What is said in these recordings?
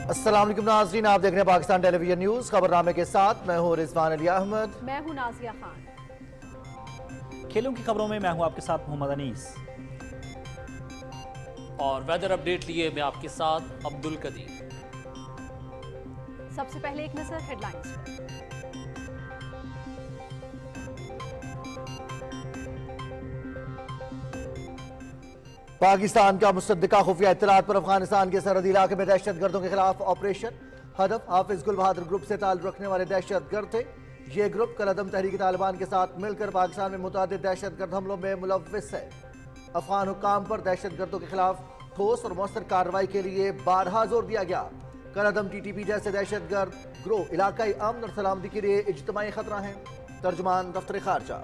अस्सलाम वालेकुम नाज़रीन, आप देख रहे हैं पाकिस्तान टेलीविजन न्यूज़। खबरनामे के साथ मैं हूँ रिजवान अली अहमद। मैं हूँ नाजिया खान। खेलों की खबरों में मैं हूँ आपके साथ मोहम्मद अनीस। और वेदर अपडेट लिए मैं आपके साथ अब्दुल कदीर। सबसे पहले एक नजर हेडलाइंस पर। पाकिस्तान का मुसद्दिका खुफिया इत्तलात पर अफगानिस्तान के सरहदी इलाके में दहशत गर्दों के खिलाफ ऑपरेशन। हदफ हाफिज गुल बहादुर ग्रुप से ताल्लुक रखने वाले दहशत गर्द थे। ये ग्रुप कलअदम तहरीक तालिबान के साथ मिलकर पाकिस्तान में मुतअद्दिद दहशत गर्द हमलों में मुलव्विस है। अफगान हुक्काम पर दहशत गर्दों के खिलाफ ठोस और मौसर कार्रवाई के लिए बारहा जोर दिया गया। कलअदम TTP जैसे दहशत गर्द ग्रोह इलाकाई अमन और सलामती के लिए इज्तिमाई खतरा है। तर्जुमान दफ्तर खारजा।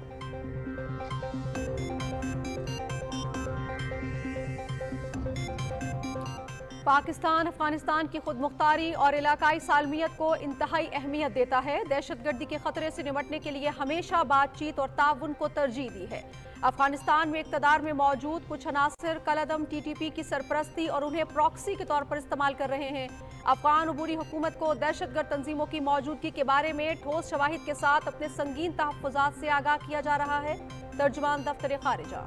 पाकिस्तान अफगानिस्तान की खुद मुख्तारी और इलाकाई सालमियत को इंतहाई अहमियत देता है। दहशतगर्दी के खतरे से निपटने के लिए हमेशा बातचीत और ताउन को तरजीह दी है। अफगानिस्तान में इक़्तिदार में मौजूद कुछ अनासिर कलअदम TTP की सरपरस्ती और उन्हें प्रॉक्सी के तौर पर इस्तेमाल कर रहे हैं। अफगान अबूरी हुकूमत को दहशतगर्द तंजीमों की मौजूदगी के बारे में ठोस शवाहिद के साथ अपने संगीन तहफ़्फ़ुज़ात से आगाह किया जा रहा है। तर्जुमान दफ्तर खारिजा।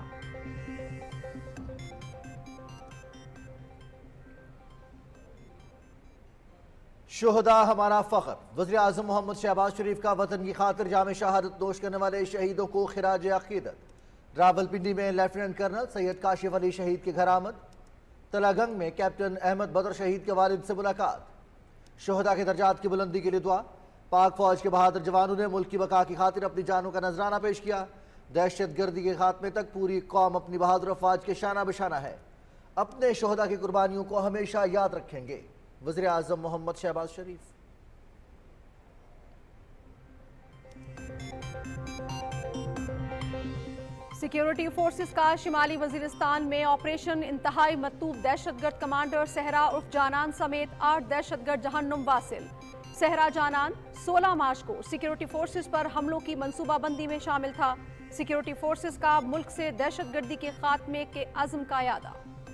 शुहदा हमारा फ़ख्र। वज़ीर आज़म मोहम्मद शहबाज शरीफ का वतन की खातिर जाम शहादत नोश करने वाले शहीदों को खिराज अक़ीदत। रावलपिंडी में लेफ्टिनेंट कर्नल सैयद काशिफ अली शहीद के घर आमद। तलागंग में कैप्टन अहमद बदर शहीद के वालिद से मुलाकात। शुहदा के दर्जात की बुलंदी के लिए दुआ। पाक फौज के बहादुर जवानों ने मुल्क की बका की खातिर अपनी जानों का नजराना पेश किया। दहशत गर्दी के खात्मे तक पूरी कौम अपनी बहादुर अफवाज के शाना बशाना है। अपने शुहदा की कुर्बानियों को हमेशा याद रखेंगे। वज़ीर आज़म मोहम्मद शहबाज शरीफ। सिक्योरिटी फोर्सेस का शिमाली वजीरिस्तान में ऑपरेशन। इंतहाई मतूब दहशतगर्द कमांडर सहरा उर्फ जानान समेत 8 दहशतगर्द जहन्नुम वासिल। सहरा जानान 16 मार्च को सिक्योरिटी फोर्सेस पर हमलों की मंसूबाबंदी में शामिल था। सिक्योरिटी फोर्सेस का मुल्क से दहशतगर्दी के खात्मे के अज़्म का यादा।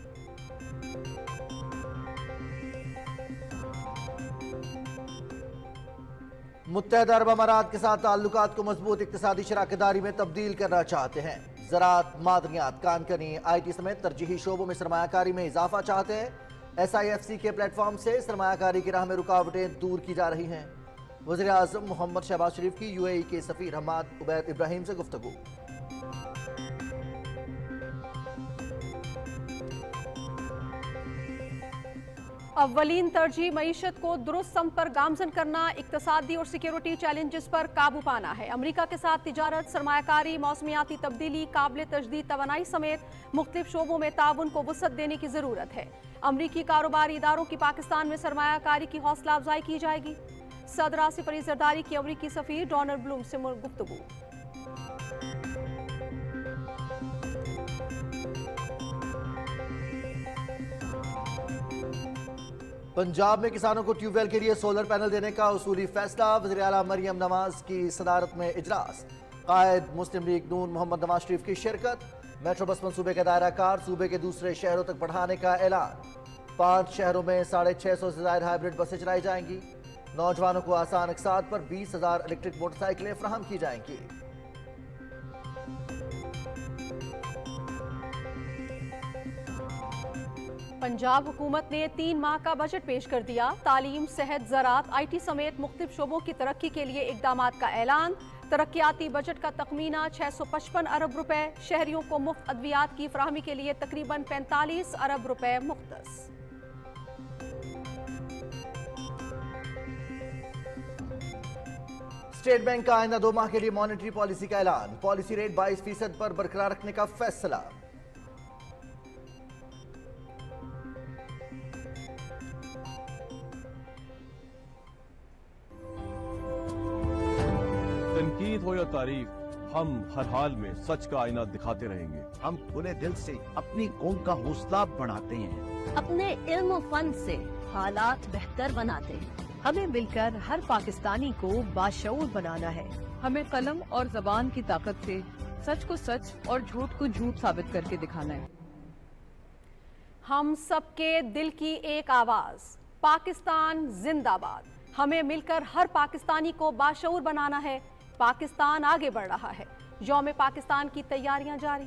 मुत्तहदा अरब अमारात के साथ ताल्लुकात को मजबूत इक़्तिसादी शराकतदारी में तब्दील करना चाहते हैं। ज़राअत, मादनियात, कानकनी, IT समेत तरजीही शोबों में सरमायाकारी में इजाफा चाहते हैं। SIFC के प्लेटफॉर्म से सरमायाकारी की राह में रुकावटें दूर की जा रही हैं। वज़ीर आज़म मोहम्मद शहबाज शरीफ की UAE के सफ़ीर हम्माद उबैद इब्राहिम से गुफ्तगू। अव्वलीन तरजीह मईशत को दुरुस्त सम पर गामजन करना, इक्तसादी और सिक्योरिटी चैलेंजेस पर काबू पाना है। अमरीका के साथ तिजारत, सरमायाकारी, मौसमियाती तब्दीली, काबिल तजदीद तवानाई समेत मुख्तलिफ शोबों में ताउन को वुसअत देने की ज़रूरत है। अमरीकी कारोबारी इदारों की पाकिस्तान में सरमायाकारी की हौसला अफजाई की जाएगी। सदर आसिफ अली जरदारी की अमरीकी सफ़ीर डोनाल्ड ब्लूम से गुफ्तगू। पंजाब में किसानों को ट्यूबवेल के लिए सोलर पैनल देने का उसूली फैसला। वज़ीर आला मरियम नवाज की सदारत में इजलास। कायद मुस्लिम लीग नून मोहम्मद नवाज शरीफ की शिरकत। मेट्रो बस मंसूबे का दायरा कार सूबे के दूसरे शहरों तक बढ़ाने का ऐलान। 5 शहरों में 650 से ज़ायद हाइब्रिड बसें चलाई जाएंगी। नौजवानों को आसान अक़सात पर 20,000 इलेक्ट्रिक मोटरसाइकिलें फराहम की जाएंगी। पंजाब हुकूमत ने 3 माह का बजट पेश कर दिया। तालीम, सेहत, ज़राअत, IT समेत मुख्तलिफ शोबों की तरक्की के लिए इक़दामात का ऐलान। तरक्याती बजट का तखमीना 655 अरब रुपए। शहरियों को मुफ्त अद्वियात की फराहमी के लिए तकरीबन 45 अरब रुपए मुख्तस। स्टेट बैंक का आइंदा 2 माह के लिए मॉनेटरी पॉलिसी का ऐलान। पॉलिसी रेट 22% पर बरकरार रखने का फैसला। तनकीद हो या तारीफ, हम हर हाल में सच का आईना दिखाते रहेंगे। हम खुले दिल से अपनी कौम का हौसला बढ़ाते हैं। अपने इल्म फन से हालात बेहतर बनाते हैं। हमें मिलकर हर पाकिस्तानी को बाशऊर बनाना है। हमें कलम और जबान की ताकत से सच को सच और झूठ को झूठ साबित करके दिखाना है। हम सबके दिल की एक आवाज। पाकिस्तान जिंदाबाद। हमें मिलकर हर पाकिस्तानी को बाशऊर बनाना है। पाकिस्तान आगे बढ़ रहा है। यौम पाकिस्तान की तैयारियां जारी।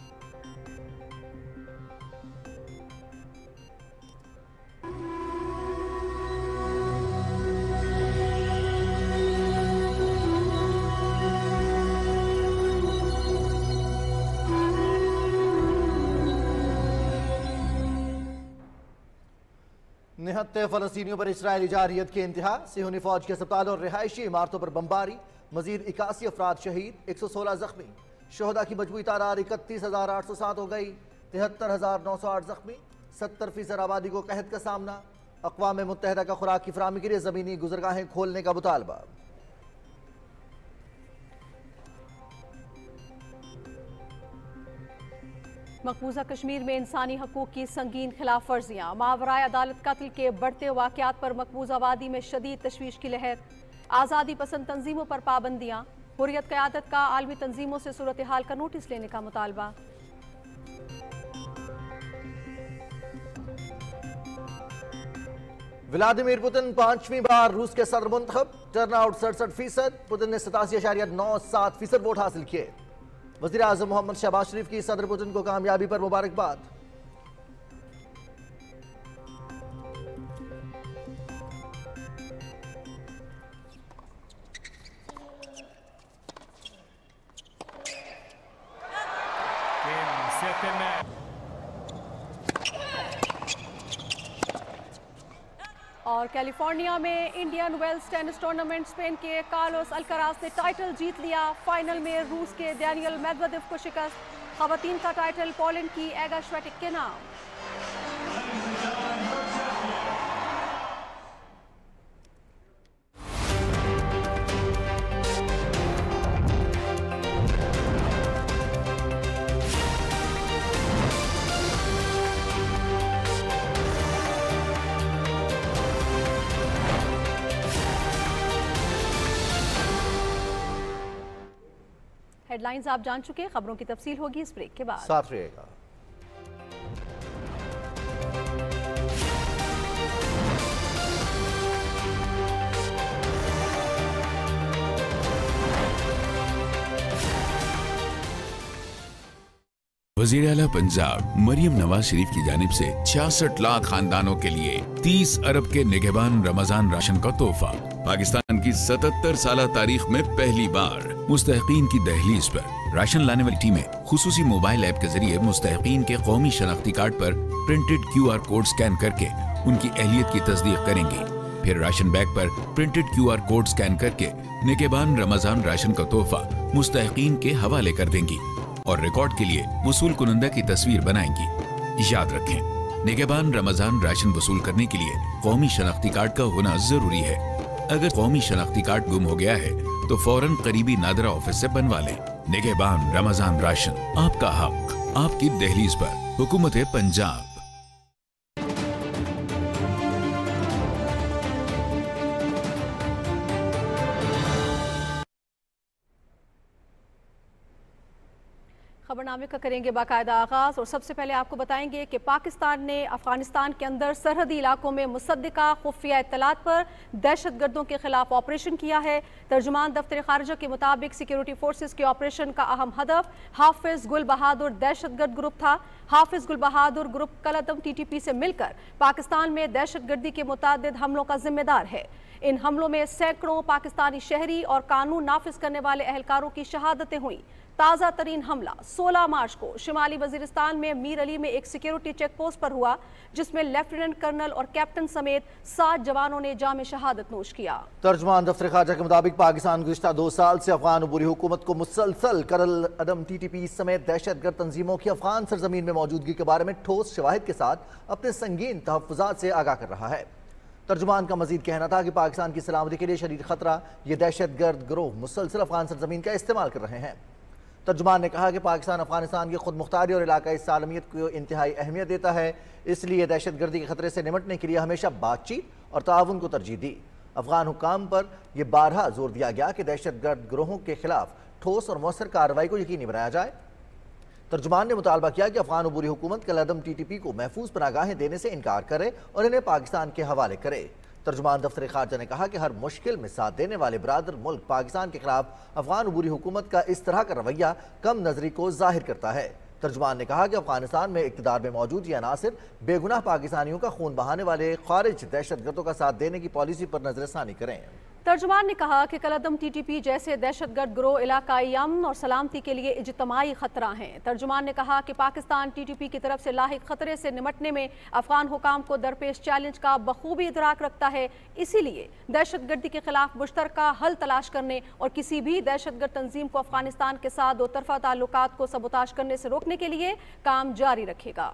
निहत्ते फलस्तीनियों पर इजरायली जारहियत के इंतहा। सिहोनी फौज के अस्पताल और रिहायशी इमारतों पर बमबारी। मजीद 81 अफराद शहीद, 116 जख्मी। शोहदा की मजमूई तादाद 31,807 हो गई। 73,908 जख्मी। 70% आबादी को कहत का सामना। अक़वाम मुत्तहिदा का खुराक की फराहमी के लिए ज़मीनी गुज़रगाहें खोलने का मुतालबा। मकबूजा कश्मीर में इंसानी हकूक की संगीन खिलाफ वर्जियाँ। मावराए अदालत कत्ल के बढ़ते वाक़यात पर मकबूजा वादी में शदीद तशवीश की लहर। आज़ादी पसंद तंजीमों पर पाबंदियाँ। हुर्रियत क़यादत का आलमी तंजीमों से सूरत हाल का नोटिस लेने का मुतालबा। व्लादिमीर पुतिन 5वीं बार रूस के सदर मुंतखब। टर्नआउट 67%। पुतिन ने 87.97% वोट हासिल किए। वज़ीर आज़म मोहम्मद शहबाज शरीफ की सदर पुतिन को कामयाबी पर मुबारकबाद। और कैलिफोर्निया में Indian Wells tennis tournament Spain के कार्लोस अल्कराज ने टाइटल जीत लिया। फाइनल में रूस के डैनियल मेदवेदेव को शिकस्त। खवातीन का टाइटल पोलैंड की एगा श्वेटेक के नाम। हेडलाइंस आप जान चुके। खबरों की तफसील होगी इस ब्रेक के बाद। साथ रहिएगा। वज़ीर आला पंजाब मरियम नवाज शरीफ की जानिब से 66 लाख खानदानों के लिए 30 अरब के निगहबान रमजान राशन का तोहफा। पाकिस्तान की 77 साल तारीख में पहली बार मुस्तहकीन की दहलीज पर राशन लाने वाली टीमें खुसूसी मोबाइल ऐप के जरिए मुस्तहकीन के कौमी शनाख्ती कार्ड पर प्रिंटेड QR कोड स्कैन करके उनकी अहलियत की तस्दीक करेंगी। फिर राशन बैग पर प्रिंटेड QR कोड स्कैन करके निगहबान रमजान राशन का तोहफा मुस्तहकीन के हवाले कर देंगी और रिकॉर्ड के लिए वसूल कुनंदा की तस्वीर बनाएंगी। याद रखें, निगहबान रमजान राशन वसूल करने के लिए कौमी शनाख्ती कार्ड का होना जरूरी है। अगर कौमी शनाख्ती कार्ड गुम हो गया है तो फौरन करीबी नादरा ऑफिस से बनवा लें। निगहबान रमजान राशन, आपका हक, आपकी दहलीज पर। हुकूमत पंजाब। खबरनामे का करेंगे बाकायदा आगाज और सबसे पहले आपको बताएंगे कि पाकिस्तान ने अफगानिस्तान के अंदर सरहदी इलाकों में मुसद्दिका खुफिया इत्तलात पर दहशतगर्दों के खिलाफ ऑपरेशन किया है। तर्जुमान दफ्तर खारजा के मुताबिक सिक्योरिटी फोर्सेस के ऑपरेशन का अहम हदफ हाफिज गुल बहादुर दहशतगर्द ग्रुप था। हाफिज गुल बहादुर ग्रुप कलअदम TTP से मिलकर पाकिस्तान में दहशतगर्दी के मुतादिद हमलों का जिम्मेदार है। इन हमलों में सैकड़ों पाकिस्तानी शहरी और कानून नाफिज करने वाले एहलकारों की शहादतें हुई। ताज़ा तरीन हमला 16 मार्च को शिमाली वजीरिस्तान में मीर अली में एक सिक्योरिटी चेक पोस्ट पर हुआ, जिसमें लेफ्टिनेंट कर्नल और कैप्टन समेत 7 जवानों ने जाम शहादत नोश किया। तर्जुमान दफ्तर खारजा के मुताबिक पाकिस्तान गुज़िश्ता 2 साल से अफगान अबूरी हुकूमत को मुसलसल कलअदम TTP समेत दहशतगर्द तंजीमों की अफगान सरजमीन में मौजूदगी के बारे में ठोस शवाहिद के साथ अपने संगीन तहफ़्फ़ुज़ात से आगाह कर रहा है। तर्जुमान का मजीद कहना था कि पाकिस्तान की सलामती के लिए शदीद खतरा ये दहशतगर्द गिरोह मुसलसल अफगान सरजमीन का इस्तेमाल कर रहे हैं। तर्जुमान ने कहा कि पाकिस्तान अफगानिस्तान की खुद मुख्तारी और इलाकाई सालमियत को इंतहाई अहमियत देता है, इसलिए दहशतगर्दी के खतरे से निपटने के लिए हमेशा बातचीत और ताउन को तरजीह दी। अफगान हुक्काम पर यह बारहा जोर दिया गया कि दहशतगर्द गिरोहों के खिलाफ ठोस और मौसर कार्रवाई को यकीनी बनाया जाए। ترجمان نے مطالبہ کیا کہ افغان عبوری حکومت کالعدم TTP کو محفوظ پناہ گاہیں دینے سے انکار کرے اور انہیں پاکستان کے حوالے کرے۔ ترجمان دفتر خارجہ نے کہا کہ ہر مشکل میں ساتھ دینے والے برادر ملک پاکستان کے خلاف افغان عبوری حکومت کا اس طرح کا رویہ کم نظری کو ظاہر کرتا ہے۔ ترجمان نے کہا کہ افغانستان میں اقتدار میں موجود یہ عناصر بے گناہ پاکستانیوں کا خون بہانے والے خارج دہشت گردوں کا ساتھ دینے کی پالیسی پر نظر ثانی کریں۔ ترجمان نے کہا کہ کالعدم TTP جیسے دہشت گرد گروہ علاقائی امن اور سلامتی کے لیے اجتماعی خطرہ ہیں۔ ترجمان نے کہا کہ پاکستان TTP کی طرف سے لاحق خطرے سے نمٹنے میں افغان حکام کو درپیش چیلنج کا بخوبی ادراک رکھتا ہے، اسی لیے دہشت گردی کے خلاف مشترکہ حل تلاش کرنے اور کسی بھی دہشت گرد تنظیم کو افغانستان کے ساتھ دو طرفہ تعلقات کو سبوتاژ کرنے سے روکنے کے لیے کام جاری رکھے گا۔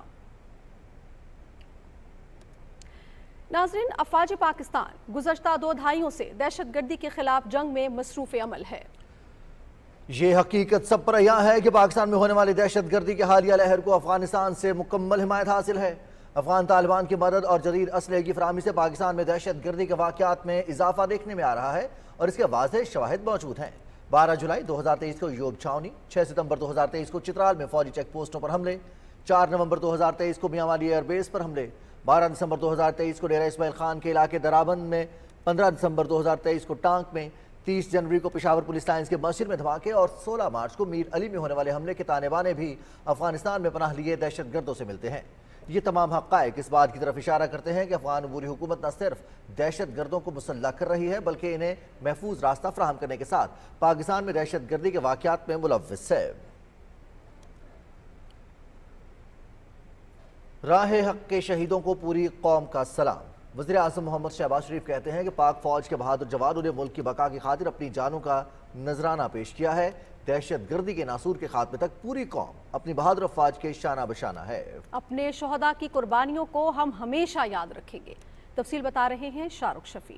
ناظرین، افواج پاکستان گزشتہ 2 دہائیوں سے دہشت گردی کے خلاف جنگ میں مصروف عمل ہے۔ یہ حقیقت سب پر عیاں ہے کہ پاکستان میں ہونے والی دہشت گردی کی حالیہ لہر کو افغانستان سے مکمل حمایت حاصل ہے۔ افغان طالبان کی مدد اور جدید اسلحے کی فراہمی سے پاکستان میں دہشت گردی کے واقعات میں اضافہ دیکھنے میں آ رہا ہے اور اس کے واضح شواہد موجود ہیں۔ 12 جولائی 2023 کو یوب چھاونی، 6 ستمبر 2023 کو چترال میں فوجی چیک پوسٹوں پر حملے، 4 نومبر 2023 کو میاں والی ایئر بیس پر حملے، 12 دسمبر 2023 کو ڈیرہ اسماعیل خان کے علاقے درابند میں، 15 دسمبر 2023 کو ٹانک میں، 30 جنوری کو پشاور پولیس لائنز کے مسجد میں دھماکے اور 16 مارچ کو میر علی میں ہونے والے حملے کے تانے بانے بھی افغانستان میں پناہ لیے دہشت گردوں سے ملتے ہیں۔ یہ تمام حقائق اس بات کی طرف اشارہ کرتے ہیں کہ افغان عبوری حکومت نہ صرف دہشت گردوں کو مسلح کر رہی ہے بلکہ انہیں محفوظ راستہ فراہم کرنے کے ساتھ پاکستان میں دہشت گردی کے واقعات میں ملوث ہے۔ راہ حق کے شہیدوں کو پوری قوم کا سلام۔ وزیر اعظم محمد شہباز شریف کہتے ہیں کہ پاک فوج کے بہادر جوانوں نے ملک کی بقا کی خاطر اپنی جانوں کا نذرانہ پیش کیا ہے۔ دہشت گردی کے ناسور کے خاتمے تک پوری قوم اپنی بہادر افواج کے شانہ بشانہ ہے۔ اپنے شہداء کی قربانیوں کو ہم ہمیشہ یاد رکھیں گے، تفصیل بتا رہے ہیں شاہ رخ شفیع۔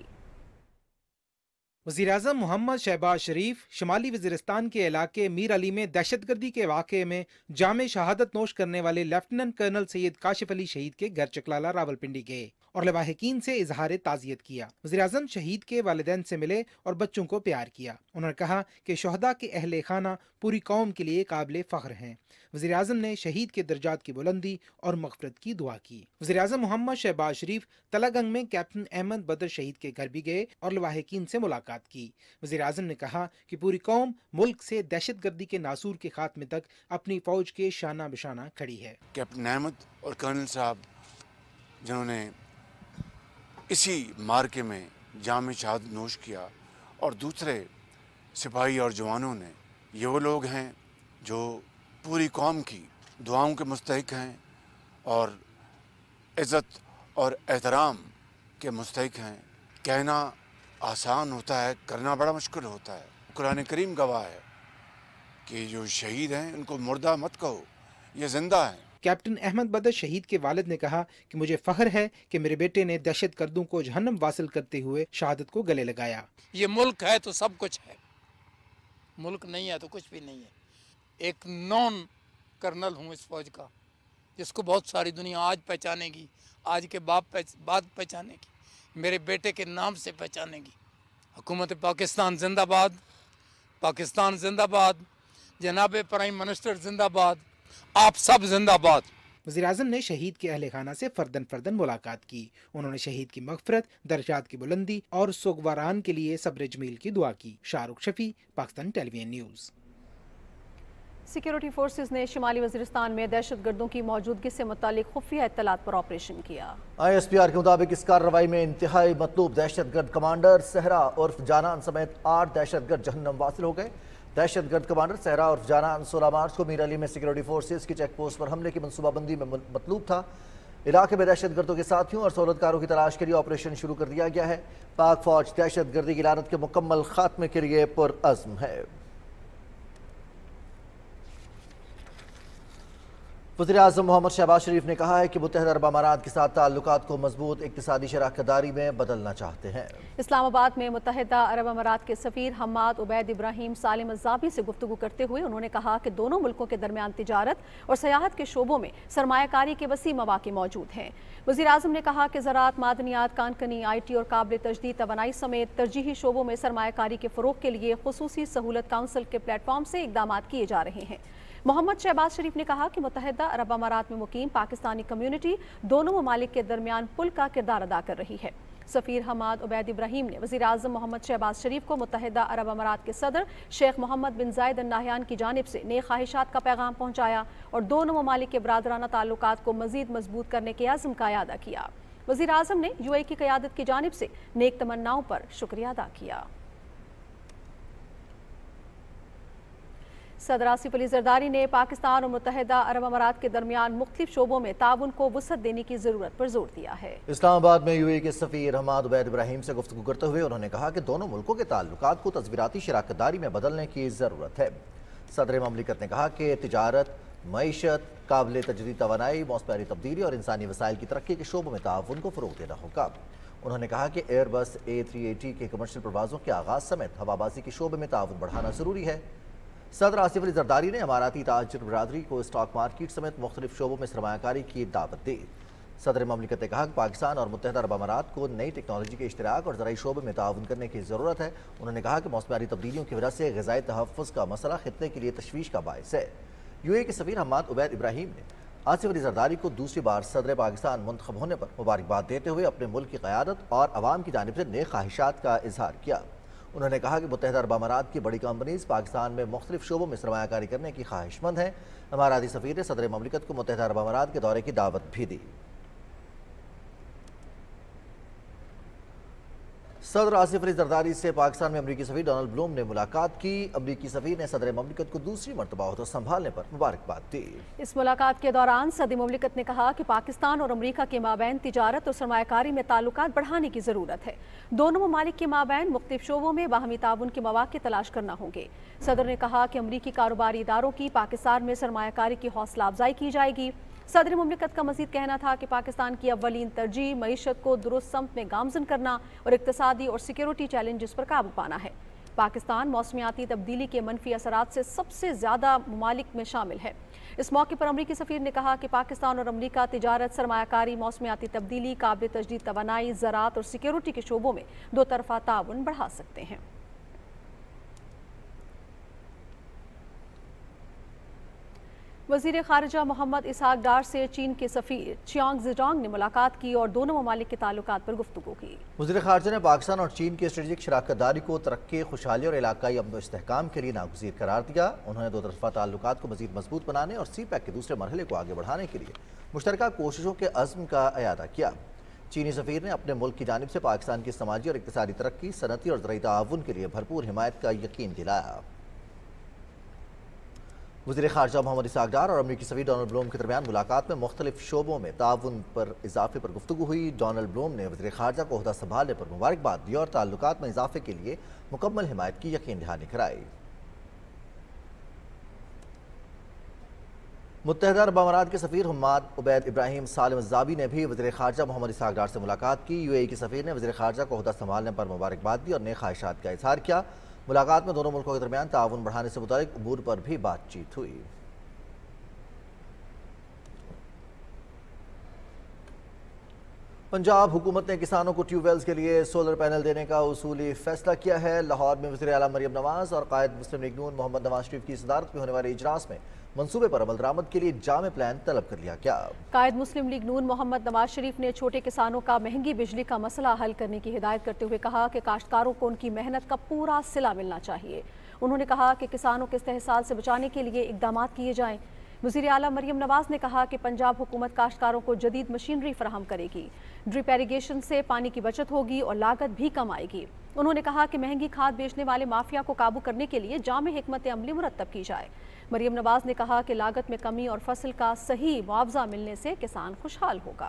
وزیراعظم محمد شہباز شریف شمالی وزیرستان کے علاقے میر علی میں دہشت گردی کے واقعے میں جام شہادت نوش کرنے والے لیفٹیننٹ کرنل سید کاشف علی شہید کے گھر چکلالہ راولپنڈی گئے اور لواحقین سے اظہار تعزیت کیا۔ وزیراعظم شہید کے والدین سے ملے اور بچوں کو پیار کیا۔ انہوں نے کہا کہ شہداء کے اہل خانہ پوری قوم کے لیے قابل فخر ہیں۔ وزیراعظم نے شہید کے درجات کی بلندی اور مغفرت کی دعا کی۔ وزیراعظم محمد شہباز شریف تلہ گنگ میں کیپٹن احمد بدر شہید کے گھر بھی گئے اور لواحقین سے ملاقات کی۔ وزیراعظم نے کہا کہ پوری قوم ملک سے دہشت گردی کے ناسور کے خاتمے تک اپنی فوج کے شانہ بشانہ کھڑی ہے۔ کیپٹن احمد اور کرنل صاحب جنہوں نے اسی مارکے میں جام شہادت نوش کیا اور دوسرے سپاہی اور جوانوں نے، یہ وہ لوگ ہیں جو پوری قوم کی دعاؤں کے مستحق ہیں اور عزت اور احترام کے مستحق ہیں۔ کہنا آسان ہوتا ہے، کرنا بڑا مشکل ہوتا ہے۔ قرآن کریم گواہ ہے کہ جو شہید ہیں ان کو مردہ مت کہو، یہ زندہ ہیں۔ کیپٹن احمد بدر شہید کے والد نے کہا کہ مجھے فخر ہے کہ میرے بیٹے نے دہشت گردوں کو جہنم واصل کرتے ہوئے شہادت کو گلے لگایا۔ یہ ملک ہے تو سب کچھ ہے، ملک نہیں ہے تو کچھ بھی نہیں ہے۔ ایک نان کرنل ہوں اس فوج کا جس کو بہت ساری دنیا آج پہچانے گی، آج کے بعد پہچانے گی، میرے بیٹے کے نام سے پہچانے گی۔ حکومت پاکستان زندہ باد، پاکستان زندہ باد، جناب پرائم منسٹر زندہ باد، آپ سب زندہ باد۔ وزیراعظم نے شہید کے اہل خانہ سے فردن ملاقات کی۔ انہوں نے شہید کی مغفرت، درجات کی بلندی اور سوگواران کے لیے صبر جمیل کی دعا کی۔ Shahrukh Shafi, Pakistan television news. Security forces نے شمالی وزیرستان میں دہشت گردوں کی موجودگی سے متعلق خفیہ اطلاعات پر آپریشن کیا۔ ISPR کے مطابق اس کارروائی میں انتہائی مطلوب دہشت گرد کمانڈر صحرا عرف جانان سمیت 8 دہشت گرد جہنم واصل ہو گئے۔ دہشت گرد کمانڈر صحرا عرف جانان 16 مارچ کو میر علی میں سیکیورٹی فورسز کی چیک پوسٹ پر حملے کی منصوبہ بندی میں مطلوب تھا۔ علاقے میں دہشت گردوں کے ساتھیوں اور سہولتکاروں کی تلاش کے لیے آپریشن شروع کر دیا گیا ہے۔ پاک فوج دہشت گردی کی لعنت کے مکمل خاتمے کے لیے پرعزم ہے۔ وزیر اعظم محمد شہباز شریف نے کہا ہے کہ متحدہ عرب امارات کے ساتھ تعلقات کو مضبوط اقتصادی شراکت داری میں بدلنا چاہتے ہیں۔ اسلام آباد میں متحدہ عرب امارات کے سفیر حماد عبید ابراہیم سالم الزابی سے گفتگو کرتے ہوئے انہوں نے کہا کہ دونوں ملکوں کے درمیان تجارت اور سیاحت کے شعبوں میں سرمایہ کاری کے وسیع مواقع موجود ہیں۔ وزیر اعظم نے کہا کہ زراعت، معدنیات، کانکنی، IT اور قابل تجدید توانائی سمیت ترجیحی شعبوں میں سرمایہ کاری کے فروغ کے لیے خصوصی سہولت کونسل کے پلیٹ فارم سے اقدامات کیے جا رہے ہیں۔ मोहम्मद शहबाज शरीफ ने कहा कि मुत्तहिदा अरब अमारात में मुकीम पाकिस्तानी कम्युनिटी दोनों ममालिक के दरमियान पुल का किरदार अदा कर रही है। सफ़ीर हमाद उबैद इब्राहिम ने वज़ीर आज़म मोहम्मद शहबाज शरीफ को मुत्तहिदा अरब अमारात के सदर शेख मोहम्मद बिन जायद अल नाहयान की जानिब से नेक ख्वाहिशात का पैगाम पहुँचाया और दोनों ममालिक के बरादराना ताल्लुकात को मज़ीद मजबूत करने के आज़म का अदा किया। वज़ीर आज़म ने UAE की क़यादत की जानिब से नेक तमन्नाओं पर शुक्रिया अदा किया। सदर आसिफ अली जरदारी ने पाकिस्तान और मुत्तहिदा अरब अमारात के दरमियान मुख्तलिफ शोबों में ताउन को वुसअत देने की ज़रूरत पर जोर दिया है। इस्लामाबाद में UAE के सफ़ीर हमाद उबैद इब्राहिम से गुफ्तगू करते हुए उन्होंने कहा कि दोनों मुल्कों के ताल्लुकात को तस्वीराती शराकत दारी में बदलने की ज़रूरत है। सदर ममलिकत ने कहा कि तिजारत, मईशत, काबिल तजदीद तवानाई, मौसमी तब्दीली और इंसानी वसाइल की तरक्की के शोबों में ताउन को फ़रोग़ देना होगा। उन्होंने कहा कि एयरबस A380 के कमर्शियल परवाज़ों के आगाज़ समेत हवाबाजी के शोबे में ताउन बढ़ाना ज़रूरी है। सदर आसिफ अली जरदारी ने अमाराती ताजिर बरादरी को स्टॉक मार्केट समेत मुख्तलिफ शोबों में सरमायाकारी की दावत दी। सदर ममलिकत ने कहा कि पाकिस्तान और मुत्तहिदा अरब अमारात को नई टेक्नोलॉजी के इश्तराक और ज़राई शोबे में ताउन करने की ज़रूरत है। उन्होंने कहा कि मौसमी तब्दीलियों की वजह से ग़िज़ाई तहफ़्फ़ुज़ का मसला खित्ते के लिए तशवीश का बायस है। UAE के सफ़ीर हमाद उबैद इब्राहिम ने आसिफ अली जरदारी को दूसरी बार सदर पाकिस्तान मुंतखब होने पर मुबारकबाद देते हुए अपने मुल्क की क़यादत और अवाम की जानिब से नेक ख्वाहिशात का इजहार किया। उन्होंने कहा कि मुत्तहिदा अरब अमारात की बड़ी कंपनीज पाकिस्तान में मुख्तलिफ शोबों में सरमायाकारी करने की ख्वाहिशमंद हैं। अमाराती सफ़ीर ने सदर ममलिकत को मुत्तहिदा अरब अमारात के दौरे की दावत भी दी। सदर आसिफ अली जरदारी से पाकिस्तान में अमरीकी सफ़ीर डोनाल्ड ब्लूम ने मुलाकात की। अमरीकी सफ़ीर ने सदर ममलिकत को दूसरी मरतबा ओहदा संभालने पर मुबारकबाद दी। इस मुलाकात के दौरान सदर ममलिकत ने कहा कि पाकिस्तान और अमरीका के माबैन तिजारत और सरमायाकारी में ताल्लुकात बढ़ाने की ज़रूरत है। दोनों ममालिक के माबैन मुख्तलिफ शोबों में बाहमी ताउन के मौक़े तलाश करना होंगे। सदर ने कहा कि अमरीकी कारोबारी इदारों की पाकिस्तान में सरमायाकारी की हौसला अफजाई की जाएगी। सदर ममलिकत का मज़ीद कहना था कि पाकिस्तान की अव्वलीन तरजीह मईशत को दुरुस्त समत में गामजन करना और इक़्तिसादी और सिक्योरिटी चैलेंजेस पर काबू पाना है। पाकिस्तान मौसमियाती तब्दीली के मनफी असरात से सबसे ज़्यादा ममालिक में शामिल है। इस मौके पर अमरीकी सफ़ीर ने कहा कि पाकिस्तान और अमरीका तिजारत, सरमायाकारी, मौसमियाती तब्दीली, काबिल तजदीद तवानाई, ज़राअत और सिक्योरिटी के शोबों में दो तरफ़ा ताउन बढ़ा सकते हैं। वज़ीर ख़ारिजा मोहम्मद इसहाक डार से चीन के सफ़ीर चियांग ज़िडोंग ने मुलाकात की और दोनों ममालिक के ताल्लुकात पर गुफ्तगू की। वज़ीर ख़ारिजा ने पाकिस्तान और चीन की स्ट्रेटेजिक शराकत दारी को तरक्की, खुशहाली और इलाकाई अमन व इस्तेहकाम के लिए नागुज़ीर करार दिया। उन्होंने दो तरफ़ा ताल्लुकात को मज़ीद मजबूत बनाने और CPEC के दूसरे मरहले को आगे बढ़ाने के लिए मुश्तरका कोशिशों के अज़्म का अयादा किया। चीनी सफ़ीर ने अपने मुल्क की जानिब से पाकिस्तान की समाजी और इक़्तिसादी तरक्की, सनती और ज़राई ताउन के लिए भरपूर हिमायत का यकीन दिलाया। वज़ीर ख़ारिजा मोहम्मद इसहाक डार और अमरीकी सफ़ीर डोनाल्ड ब्लूम के दरमियान मुलाकात में मुख्तलिफ शोबों में ताउन पर इजाफे पर गुफ्तगू हुई। डोनाल्ड ब्लूम ने वज़ीर ख़ारिजा को ओहदा संभालने पर मुबारकबाद दी और ताल्लुकात में इजाफे के लिए मुकम्मल हिमायत की यकीन दहानी कराई। मुत्तहिदा अरब अमारात के सफ़ीर हमाद उबैद इब्राहिम सालिम ज़ाबी ने भी वज़ीर ख़ारिजा मोहम्मद इसहाक डार से मुलाकात की। UAE के सफ़ीर ने वज़ीर ख़ारिजा को ओहदा संभालने पर मुबारकबाद दी और नेक ख्वाहिशात का इजहार किया। मुलाकात में दोनों मुल्कों के दरमियान ताउन बढ़ाने से मुताल्लिक़ उमूर पर भी बातचीत हुई। पंजाब हुकूमत ने किसानों को ट्यूबवेल्स के लिए सोलर पैनल देने का उसूली फैसला किया है। लाहौर में वज़ीर आला मरियम नवाज और कायद मुस्लिम लीग नून मोहम्मद नवाज शरीफ की सदारत में होने वाले इजलास में मंसूबे पर अमल दरामद के लिए जामे प्लान तलब कर लिया गया। कायद मुस्लिम लीग नून मोहम्मद नवाज शरीफ ने छोटे किसानों का महंगी बिजली का मसला हल करने की हिदायत करते हुए कहा कि काश्तकारों को उनकी मेहनत का पूरा सिला मिलना चाहिए। उन्होंने कहा कि किसानों के इस्तेहसाल से बचाने के लिए इकदाम किए जाएं। वज़ीर आला मरियम नवाज ने कहा कि पंजाब हुकूमत काश्तकारों को जदीद मशीनरी फराहम करेगी। ड्रिप इरीगेशन से पानी की बचत होगी और लागत भी कम आएगी। उन्होंने कहा कि महंगी खाद बेचने वाले माफिया को काबू करने के लिए जामे हिकमत अमली मुरतब की जाए। मरियम नवाज ने कहा कि लागत में कमी और फसल का सही मुआवजा मिलने से किसान खुशहाल होगा।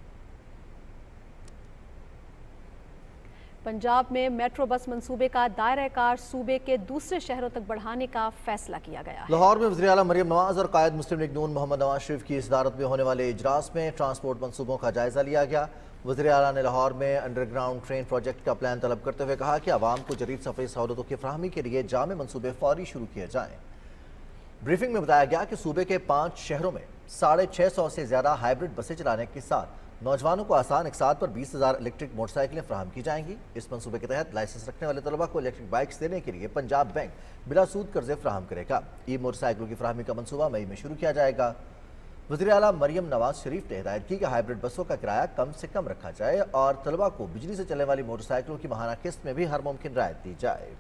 पंजाब में मेट्रो बस मंसूबे का दायरा कार सूबे के दूसरे शहरों तक बढ़ाने का फैसला किया गया है। लाहौर में वज़ीर आला मरियम नवाज और कायद मुस्लिम लीग नून मोहम्मद नवाज शरीफ की सदारत में होने वाले इजलास में ट्रांसपोर्ट मंसूबों का जायजा लिया गया। वज़ीर आला ने लाहौर में अंडरग्राउंड ट्रेन प्रोजेक्ट का प्लान तलब करते हुए कहा कि आवाम को जदीद सफरी सहूलतों की फराहमी के लिए जामे मंसूबे फौरी शुरू किए जाएँ। ब्रीफिंग में बताया गया कि सूबे के 5 शहरों में 650 سے زیادہ ہائیبرڈ بسیں چلانے کے ساتھ نوجوانوں کو آسان اقساط پر 20,000 الیکٹرک موٹر سائیکلیں فراہم کی جائیں گی۔ اس منصوبے کے تحت لائسنس رکھنے والے طلبہ کو الیکٹرک بائکس دینے کے لیے پنجاب بینک بلا سود قرضے فراہم کرے گا۔ ای موٹر سائیکلوں کی فراہمی کا منصوبہ مئی میں شروع کیا جائے گا۔ وزیر اعلیٰ مریم نواز شریف نے ہدایت کی کہ ہائیبرڈ بسوں کا کرایہ کم سے کم رکھا جائے اور طلبہ کو بجلی سے چلنے والی موٹر سائیکلوں کی ماہانہ قسط میں بھی ہر ممکن رعایت دی جائے۔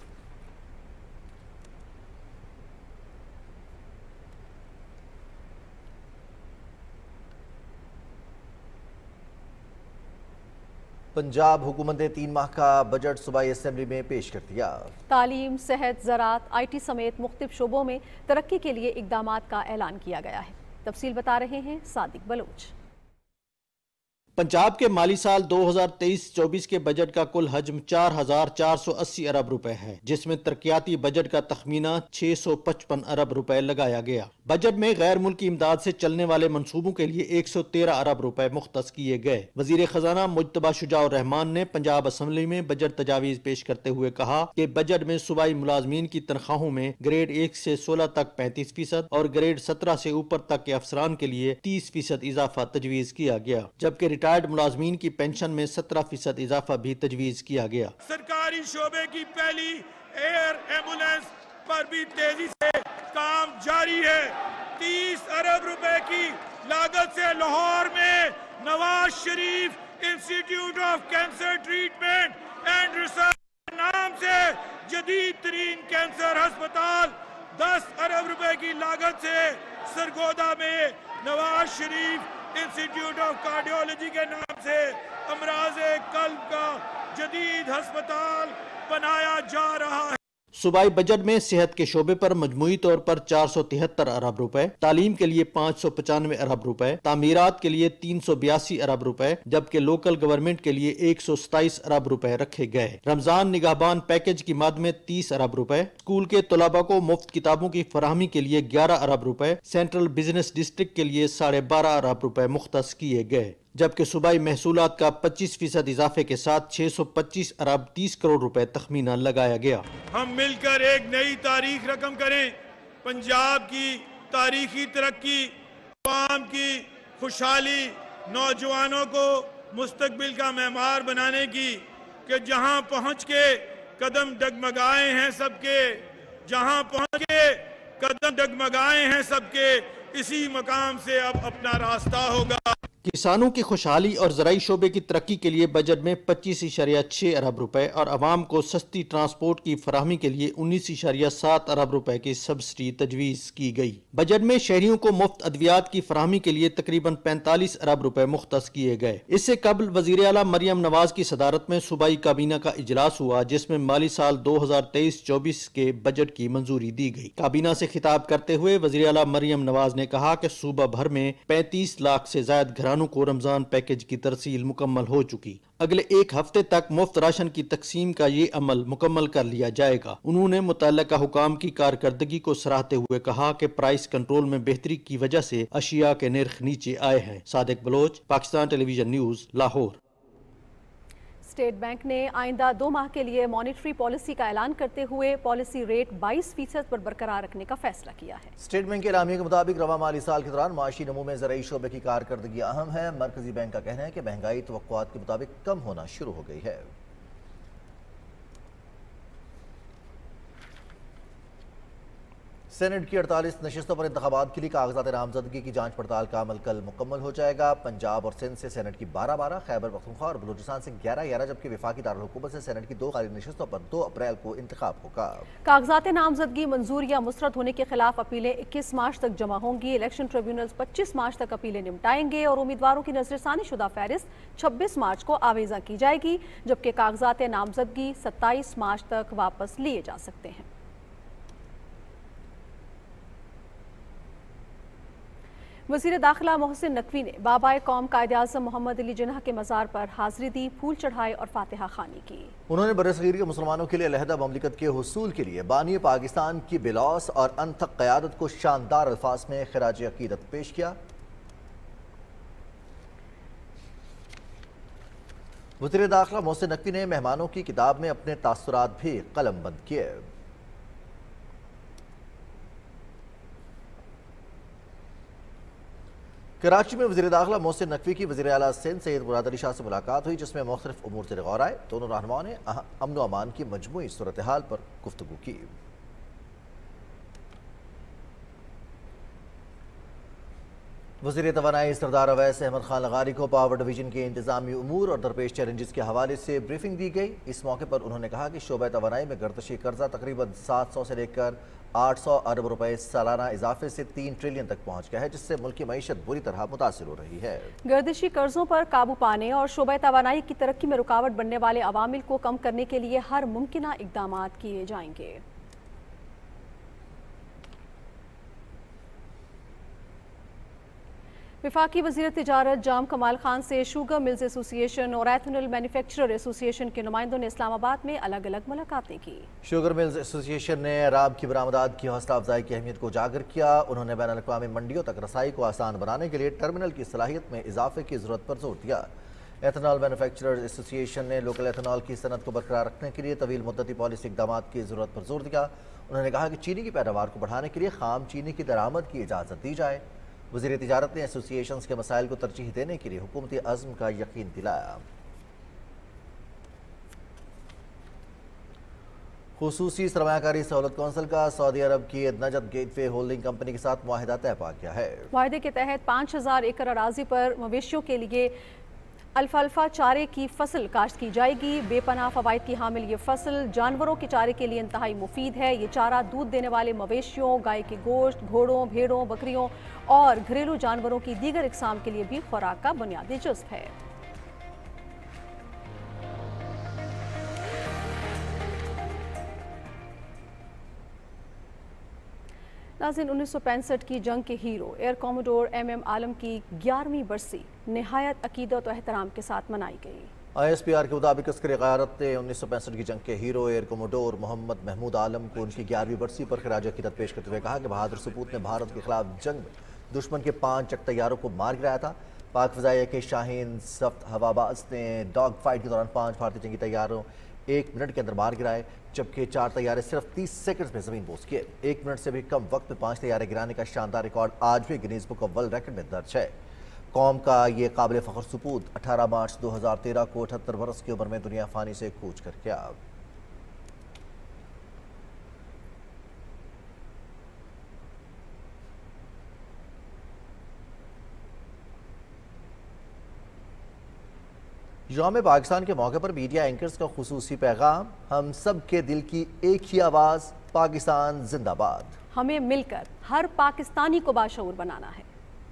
پنجاب حکومت نے 3 ماہ کا بجٹ صوبائی اسمبلی میں پیش کر دیا۔ تعلیم، صحت، زراعت، آئی ٹی سمیت مختلف شعبوں میں ترقی کے لیے اقدامات کا اعلان کیا گیا ہے۔ تفصیل بتا رہے ہیں صادق بلوچ۔ پنجاب کے مالی سال 2023-24 کے بجٹ کا کل حجم 4,480 ارب روپے ہے، جس میں ترقیاتی بجٹ کا تخمینہ 655 ارب روپے لگایا گیا۔ بجٹ میں غیر ملکی امداد سے چلنے والے منصوبوں کے لیے 113 ارب روپے مختص کیے گئے۔ وزیر خزانہ مجتبیٰ شجاع الرحمان نے پنجاب اسمبلی میں بجٹ تجاویز پیش کرتے ہوئے کہا کہ بجٹ میں صوبائی ملازمین کی تنخواہوں میں گریڈ 1 سے 16 تک 35% اور گریڈ 17 سے اوپر تک کے افسران کے لیے 30% اضافہ تجویز کیا گیا، جبکہ ریٹائرڈ ملازمین کی پینشن میں 17% اضافہ بھی تجویز کیا گیا۔ سرکاری شعبے کی پہلی ایئر ایمبولینس پر بھی تیزی سے کام جاری ہے۔ 30 ارب روپے کی لاگت سے لاہور میں Nawaz Sharif institute of cancer treatment and research نام سے جدید ترین کینسر ہسپتال 10 ارب روپے کی لاگت سے سرگودا میں Nawaz Sharif institute of cardiology کے نام سے امراض قلب کا جدید ہسپتال بنایا جا رہا ہے۔ صوبائی بجٹ میں صحت کے شعبے پر مجموعی طور پر 473 ارب روپے، تعلیم کے لیے 595 ارب روپے، تعمیرات کے لیے 382 ارب روپے، جبکہ لوکل گورنمنٹ کے لیے 127 ارب روپے رکھے گئے۔ رمضان نگہبان پیکج کی مد میں 30 ارب روپے، اسکول کے طلباء کو مفت کتابوں کی فراہمی کے لیے 11 ارب روپے، سینٹرل بزنس ڈسٹرکٹ کے لیے 12.5 ارب روپے مختص کیے گئے، جبکہ صوبائی محصولات کا 25% اضافے کے ساتھ 625 ارب 30 کروڑ روپے تخمینہ لگایا گیا۔ ہم مل کر ایک نئی تاریخ رقم کریں، پنجاب کی تاریخی ترقی، عوام کی خوشحالی، نوجوانوں کو مستقبل کا معمار بنانے کی، کہ جہاں پہنچ کے قدم ڈگمگائے ہیں سب کے، جہاں پہنچ کے قدم ڈگمگائے ہیں سب کے، اسی مقام سے اب اپنا راستہ ہوگا۔ کسانوں کی خوشحالی اور زرعی شعبے کی ترقی کے لیے بجٹ میں 25.6 ارب روپے اور عوام کو سستی ٹرانسپورٹ کی فراہمی کے لیے 19.7 ارب روپے کی سبسڈی تجویز کی گئی۔ بجٹ میں شہریوں کو مفت ادویات کی فراہمی کے لیے تقریباً 45 ارب روپے مختص کیے گئے۔ اس سے قبل وزیر اعلیٰ مریم نواز کی صدارت میں صوبائی کابینہ کا اجلاس ہوا، جس میں مالی سال 2023-24 کے بجٹ کی منظوری دی گئی۔ کابینہ سے خطاب کرتے ہوئے وزیر اعلیٰ مریم نواز نے کہا کہ صوبہ بھر میں 35 لاکھ سے زائد گھرانوں کو رمضان پیکج کی ترسیل مکمل ہو چکی۔ اگلے ایک ہفتے تک مفت راشن کی تقسیم کا یہ عمل مکمل کر لیا جائے گا۔ انہوں نے متعلقہ حکام کی کارکردگی کو سراہتے ہوئے کہا کہ پرائس کنٹرول میں بہتری کی وجہ سے اشیاء کے نرخ نیچے آئے ہیں۔ Sadiq Baloch, Pakistan television news, Lahore. State bank نے آئندہ 2 ماہ کے لیے مانیٹری پالیسی کا اعلان کرتے ہوئے پالیسی ریٹ 22% پر برقرار رکھنے کا فیصلہ کیا ہے۔ اسٹیٹ بینک کے اعلامیے کے مطابق رواں مالی سال کے دوران معاشی نمو میں زرعی شعبے کی کارکردگی اہم ہے۔ مرکزی بینک کا کہنا ہے کہ مہنگائی توقعات کے مطابق کم ہونا شروع ہو گئی ہے۔ سینٹ کی 48 نشستوں پر انتخابات کے لیے کاغذات نامزدگی کی جانچ پڑتال کا عمل کل مکمل ہو جائے گا۔ پنجاب اور سندھ سے سینٹ کی 12، خیبر پختونخوا اور بلوچستان سے 11، جبکہ وفاقی دارالحکومت سے سینٹ کی 2 خالی نشستوں پر 2 اپریل کو انتخاب ہوگا۔ کاغذات نامزدگی منظور یا مسترد ہونے کے خلاف اپیلیں 21 مارچ تک جمع ہوں گی۔ الیکشن ٹریبیونلز 25 مارچ تک اپیلیں نمٹائیں گے اور امیدواروں کی نظر ثانی شدہ فہرست 26 مارچ کو آویزاں کی جائے گی، جبکہ کاغذات نامزدگی 27 مارچ تک واپس لیے جا سکتے ہیں۔ وزیر داخلہ محسن نقوی نے بابائے قوم قائد اعظم محمد علی جناح کے مزار پر حاضری دی، پھول چڑھائے اور فاتحہ خوانی کی۔ انہوں نے برصغیر کے مسلمانوں کے لیے علیحدہ مملکت کے حصول کے لیے بانی پاکستان کی بلوث اور انتھک قیادت کو شاندار الفاظ میں خراج عقیدت پیش کیا۔ وزیر داخلہ محسن نقوی نے مہمانوں کی کتاب میں اپنے تاثرات بھی قلم بند کیے۔ کراچی میں وزیر داخلہ محسن نقوی کی وزیر اعلیٰ سندھ سید مراد علی شاہ سے ملاقات ہوئی، جس میں مختلف امور سے غور آئے۔ دونوں رہنماؤں نے امن و امان کی مجموعی صورتحال پر گفتگو کی۔ وزیر توانائی سردار اویس احمد خان لغاری کو پاور ڈویژن کے انتظامی امور اور درپیش چیلنجز کے حوالے سے بریفنگ دی گئی۔ اس موقع پر انہوں نے کہا کہ شعبہ توانائی میں گردشی قرضہ تقریباً 700 سے لے کر 800 ارب روپے سالانہ اضافے سے 3 ٹریلین تک پہنچ گیا ہے، جس سے ملک کی معیشت بری طرح متاثر ہو رہی ہے۔ گردشی قرضوں پر قابو پانے اور شعبہ توانائی کی ترقی میں رکاوٹ بننے والے عوامل کو کم کرنے کے لیے ہر ممکنہ اقدامات کیے جائیں گے۔ وفاقی وزیر تجارت جام کمال خان سے شوگر ملز ایسوسی ایشن اور ایتھنول مینوفیکچرر ایسوسی ایشن کے نمائندوں نے اسلام آباد میں الگ الگ ملاقاتیں کی۔ شوگر ملز ایسوسی ایشن نے راب کی برآمدات کی حوصلہ افزائی کی اہمیت کو اجاگر کیا۔ انہوں نے بین الاقوامی منڈیوں تک رسائی کو آسان بنانے کے لیے ٹرمینل کی صلاحیت میں اضافے کی ضرورت پر زور دیا۔ ایتھنول مینوفیکچرر ایسوسی ایشن نے لوکل ایتھنول کی صنعت کو برقرار رکھنے کے لیے طویل مدتی پالیسی اقدامات کی ضرورت پر زور دیا۔ انہوں نے کہا کہ چینی کی پیداوار کو بڑھانے کے لیے خام چینی کی درآمد کی اجازت دی جائے۔ وزیر تجارت نے ایسوسی ایشنز کے مسائل کو ترجیح دینے کے لیے حکومتی عزم کا یقین دلایا۔ خصوصی سرمایہ کاری سہولت کونسل کا سعودی عرب کی Najd gateway holding company کے ساتھ معاہدہ طے پا گیا ہے۔ معاہدے کے تحت 5000 ایکڑ اراضی پر مویشیوں کے لیے الفالفا چارے کی فصل کاشت کی جائے گی۔ بے پناہ فوائد کی حامل یہ فصل جانوروں کے چارے کے لیے انتہائی مفید ہے۔ یہ چارہ دودھ دینے والے مویشیوں، گائے کے گوشت، گھوڑوں، بھیڑوں، بکریوں اور گھریلو جانوروں کی دیگر اقسام کے لیے بھی خوراک کا بنیادی جز ہے۔ ناظرین، 1965 کی جنگ کے hero air commodore M Alam کی 11ویں برسی نہایت عقیدت و احترام کے ساتھ منائی گئی۔ آئی ایس پی آر کے مطابق عسکری قیادت نے 1965 کی جنگ کے hero air commodore Muhammad Mahmood Alam کو ان کی 11ویں برسی پر خراج عقیدت پیش کرتے ہوئے کہا کہ بہادر سپوت نے بھارت کے خلاف جنگ میں دشمن کے 5 چک طیاروں کو مار گرایا تھا۔ پاک فضائیہ کے شاہین سفت ہوا باز نے ڈاگ فائٹ کے دوران 5 بھارتی جنگی طیاروں 1 منٹ کے اندر مار گرائے، جبکہ 4 طیارے صرف 30 سیکنڈز میں زمین بوس کیے۔ 1 منٹ سے بھی کم وقت میں 5 طیارے گرانے کا شاندار ریکارڈ آج بھی Guinness book of world record میں درج ہے۔ قوم کا یہ قابل فخر سپوت 18 مارچ 2013 کو 78 برس کی عمر میں دنیا فانی سے کوچ کر گیا۔ یوم پاکستان کے موقع پر میڈیا اینکرز کا خصوصی پیغام، ہم سب کے دل کی ایک ہی آواز، پاکستان زندہ باد۔ ہمیں مل کر ہر پاکستانی کو باشعور بنانا ہے۔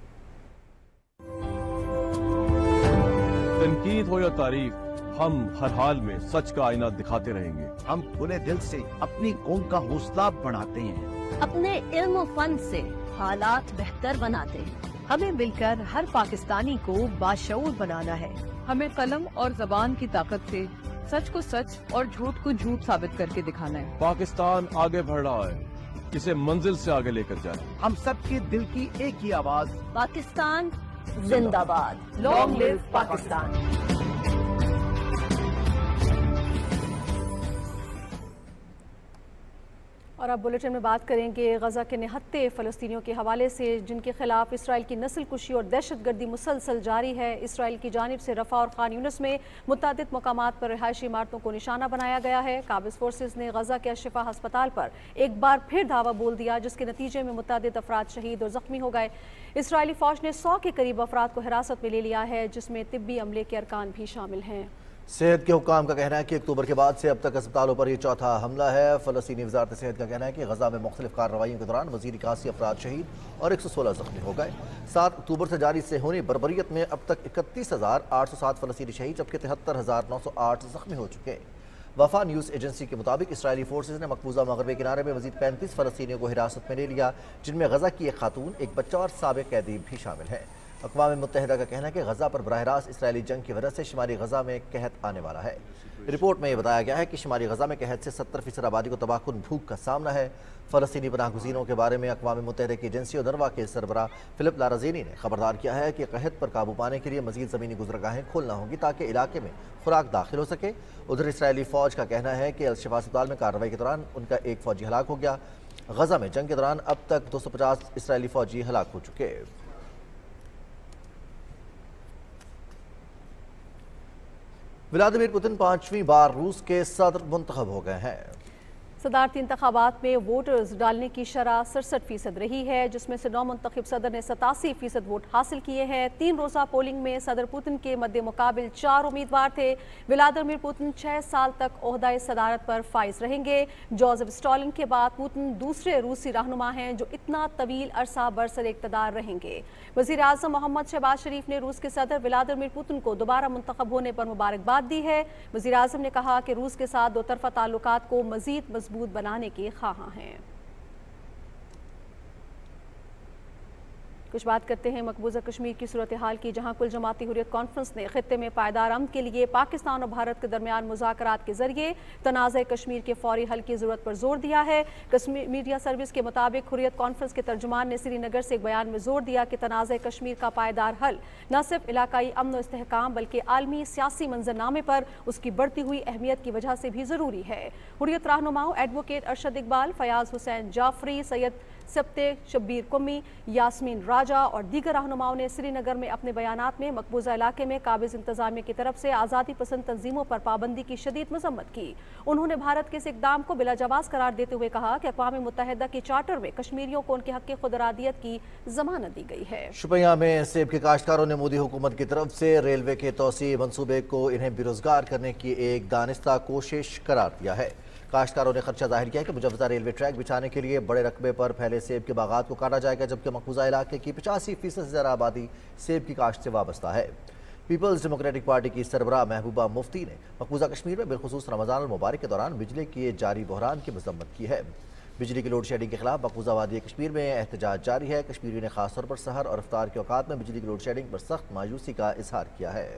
تنقید ہو یا تعریف، ہم ہر حال میں سچ کا آئینہ دکھاتے رہیں گے۔ ہم کھلے دل سے اپنی قوم کا حوصلہ بڑھاتے ہیں، اپنے علم و فن سے حالات بہتر بناتے ہیں۔ ہمیں مل کر ہر پاکستانی کو باشعور بنانا ہے۔ ہمیں قلم اور زبان کی طاقت سے سچ کو سچ اور جھوٹ کو جھوٹ ثابت کر کے دکھانا ہے۔ پاکستان آگے بڑھ رہا ہے، اسے منزل سے آگے لے کر جائیں۔ ہم سب کے دل کی ایک ہی آواز، پاکستان زندہ باد۔ Long live Pakistan. اور اب بلیٹن میں بات کریں گے غزہ کے نہتے فلسطینیوں کے حوالے سے، جن کے خلاف اسرائیل کی نسل کشی اور دہشت گردی مسلسل جاری ہے۔ اسرائیل کی جانب سے رفح اور خان یونس میں متعدد مقامات پر رہائشی عمارتوں کو نشانہ بنایا گیا ہے۔ قابض فورسز نے غزہ کے الشفا ہسپتال پر ایک بار پھر دھاوا بول دیا، جس کے نتیجے میں متعدد افراد شہید اور زخمی ہو گئے۔ اسرائیلی فوج نے 100 کے قریب افراد کو حراست میں لے لیا ہے، جس میں طبی عملے کے ارکان بھی شامل ہیں۔ صحت کے حکام کا کہنا ہے کہ اکتوبر کے بعد سے اب تک اسپتالوں پر یہ چوتھا حملہ ہے۔ فلسطینی وزارت صحت کا کہنا ہے کہ غزہ میں مختلف کارروائیوں کے دوران مزید 81 افراد شہید اور 116 زخمی ہو گئے۔ 7 اکتوبر سے جاری صہیونی بربریت میں اب تک 31,807 فلسطینی شہید جبکہ 73,908 زخمی ہو چکے۔ وفا نیوز ایجنسی کے مطابق اسرائیلی فورسز نے مقبوضہ مغربی کنارے میں مزید 35 فلسطینیوں کو حراست میں لے لیا، جن میں غزہ کی ایک خاتون، ایک بچہ اور سابق قیدی بھی شامل ہیں۔ اقوام متحدہ کا کہنا ہے کہ غزہ پر براہ راست اسرائیلی جنگ کی وجہ سے شمالی غزہ میں قحط آنے والا ہے۔ رپورٹ میں یہ بتایا گیا ہے کہ شمالی غزہ میں قحط سے 70% آبادی کو تباہ کن بھوک کا سامنا ہے۔ فلسطینی پناہ گزینوں کے بارے میں اقوام متحدہ کی ایجنسی اونروا کے سربراہ فلپ لارزینی نے خبردار کیا ہے کہ قحط پر قابو پانے کے لیے مزید زمینی گزرگاہیں کھولنا ہوں گی تاکہ علاقے میں خوراک داخل ہو سکے۔ ادھر اسرائیلی فوج کا کہنا ہے کہ الشفا اسپتال میں کارروائی کے دوران ان کا ایک فوجی ہلاک ہو گیا۔ غزہ میں جنگ کے دوران اب تک 250 اسرائیلی فوجی ہلاک ہو چکے۔ व्लादिमीर पुतिन 5वीं बार रूस के सदर मुंतखब हो गए हैं। सदारती इंतखाबात में वोटर्स डालने की शरह 67% रही है, जिसमें से नौ मुंतखब सदर ने 87% वोट हासिल किए हैं। 3 रोज़ा पोलिंग में सदर पुतिन के मद्दे मुकाबिल 4 उम्मीदवार थे। व्लादिमीर पुतिन 6 साल तक ओहदा सदारत पर फाइज रहेंगे। जोसेफ स्टालिन के बाद पुतिन दूसरे रूसी रहनुमा हैं जो इतना तवील अरसा बरसर इक़्तिदार रहेंगे। वज़ीर आज़म मोहम्मद शहबाज शरीफ ने रूस के सदर व्लादिमीर पुतिन को दोबारा मुंतखब होने पर मुबारकबाद दी है। वज़ीर आज़म ने कहा कि रूस के साथ दो तरफ़ा ताल्लुकात को मज़ीद मजबूत बनाने के ख्वाहां हैं। कुछ बात करते हैं मकबूजा कश्मीर की सूरत हाल की, जहां कुल जमाती हुर्रियत कॉन्फ्रेंस ने खित्ते में पायदार अमन के लिए पाकिस्तान और भारत के दरमियान मुज़ाकरात के जरिए तनाज़े कश्मीर के फौरी हल की ज़रूरत पर जोर दिया है। कश्मीर मीडिया सर्विस के मुताबिक हुर्रियत कॉन्फ्रेंस के तर्जुमान ने श्रीनगर से एक बयान में जोर दिया कि तनाज़े कश्मीर का पायदार हल न सिर्फ इलाकाई अमन और इस्तेहकाम बल्कि आलमी सियासी मंजरनामे पर उसकी बढ़ती हुई अहमियत की वजह से भी ज़रूरी है। हुर्रियत रहनुमाओं एडवोकेट अरशद इकबाल, फयाज हुसैन जाफरी, सैयद सब्ते शब्बीर कुमी, यास्मीन राजा और दीगर रहनुमाओं ने श्रीनगर में अपने बयानात में मकबूजा इलाके में काबिज इंतजामिया की तरफ से आज़ादी पसंद तंजीमों पर पाबंदी की शदीद मजम्मत की। उन्होंने भारत के इस इक़दाम को बिलाजवाज़ करार देते हुए कहा कि अक़वाम मुत्तहिदा के चार्टर में कश्मीरियों को उनके हक़ की खुदरादियत की जमानत दी गई है। शुपियां में सेब के काश्तकारों ने मोदी हुकूमत की तरफ से रेलवे के तोसी मंसूबे को इन्हें बेरोजगार करने की एक दानिस्ता कोशिश करार दिया है। काश्तकारों ने खदशा जाहिर किया कि मुजव्वज़ा रेलवे ट्रैक बिछाने के लिए बड़े रकबे पर फैले सेब के बागात को काटा जाएगा, जबकि मकबूजा इलाके की 85% से ज़्यादा आबादी सेब की काश्त से वाबस्ता है। पीपल्स डेमोक्रेटिक पार्टी की सरबराह महबूबा मुफ्ती ने मकबूजा कश्मीर में बिलखुसूस रमज़ान मुबारक के दौरान बिजली के जारी बहरान की मजम्मत की है। बिजली की लोड शेडिंग के खिलाफ मकबूजा वादी कश्मीर में एहतजाज जारी है। कश्मीरियों ने खासतौर पर सहर और इफ्तार के औकात में बिजली की लोड शेडिंग पर सख्त मायूसी का इजहार किया है।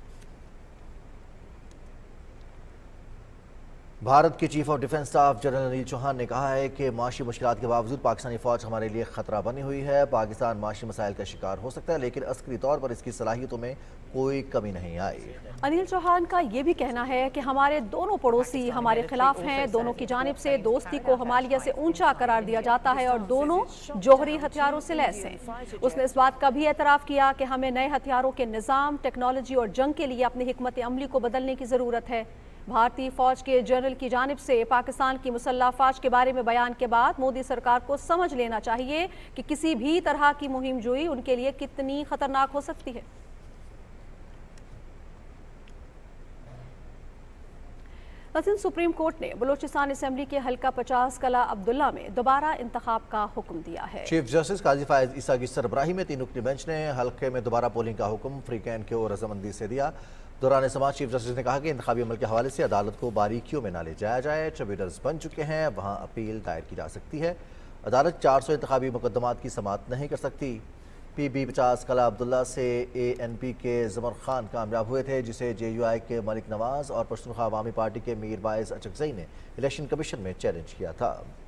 भारत के chief of defence staff general Anil Chauhan ने कहा है कि माशी मुश्किलात के बावजूद पाकिस्तानी फौज हमारे लिए खतरा बनी हुई है। पाकिस्तान माशी मसाइल का शिकार हो सकता है, लेकिन अस्करी तौर पर इसकी सलाहियतों में कोई कमी नहीं आई। अनिल चौहान का ये भी कहना है कि हमारे दोनों पड़ोसी हमारे खिलाफ हैं। दोनों की जानिब से दोस्ती को हिमालय से ऊंचा करार दिया जाता है और दोनों जौहरी हथियारों से लैस हैं। उसने इस बात का भी एतराफ़ किया कि हमें नए हथियारों के निज़ाम, टेक्नोलॉजी और जंग के लिए अपनी हिकमत अमली को बदलने की ज़रूरत है। भारतीय फौज के जनरल की जानिब से पाकिस्तान की मुसल्लह अफवाज के बारे में बयान के बाद मोदी सरकार को समझ लेना चाहिए कि किसी भी तरह की मुहिम जोई उनके लिए कितनी खतरनाक हो सकती है। सुप्रीम कोर्ट ने बलोचिस्तान असेंबली के हल्का 50 कला अब्दुल्ला में दोबारा इंतखाब का हुक्म दिया है। चीफ जस्टिस काजी फायज ईसा की सरबराही में 3 रुकनी बेंच ने हल्के में दोबारा पोलिंग का हुक्म फ्री कैन को रजामंदी से दिया। दौरान समाज चीफ जस्टिस ने कहा कि इंतखाबी अमल के हवाले से अदालत को बारीकियों में न ले जाया जाए। ट्रिब्यूनल्स बन चुके हैं, वहाँ अपील दायर की जा सकती है। अदालत 400 इंतखाबी मुकदमात की समाअत नहीं कर सकती। PB 50 कला अब्दुल्ला से ANP के ज़मर खान कामयाब हुए थे, जिसे JUI के मलिक नवाज और पश्तूनख्वा अवामी पार्टी के मीर बाइस अचकज़ई ने इलेक्शन कमीशन में चैलेंज किया था।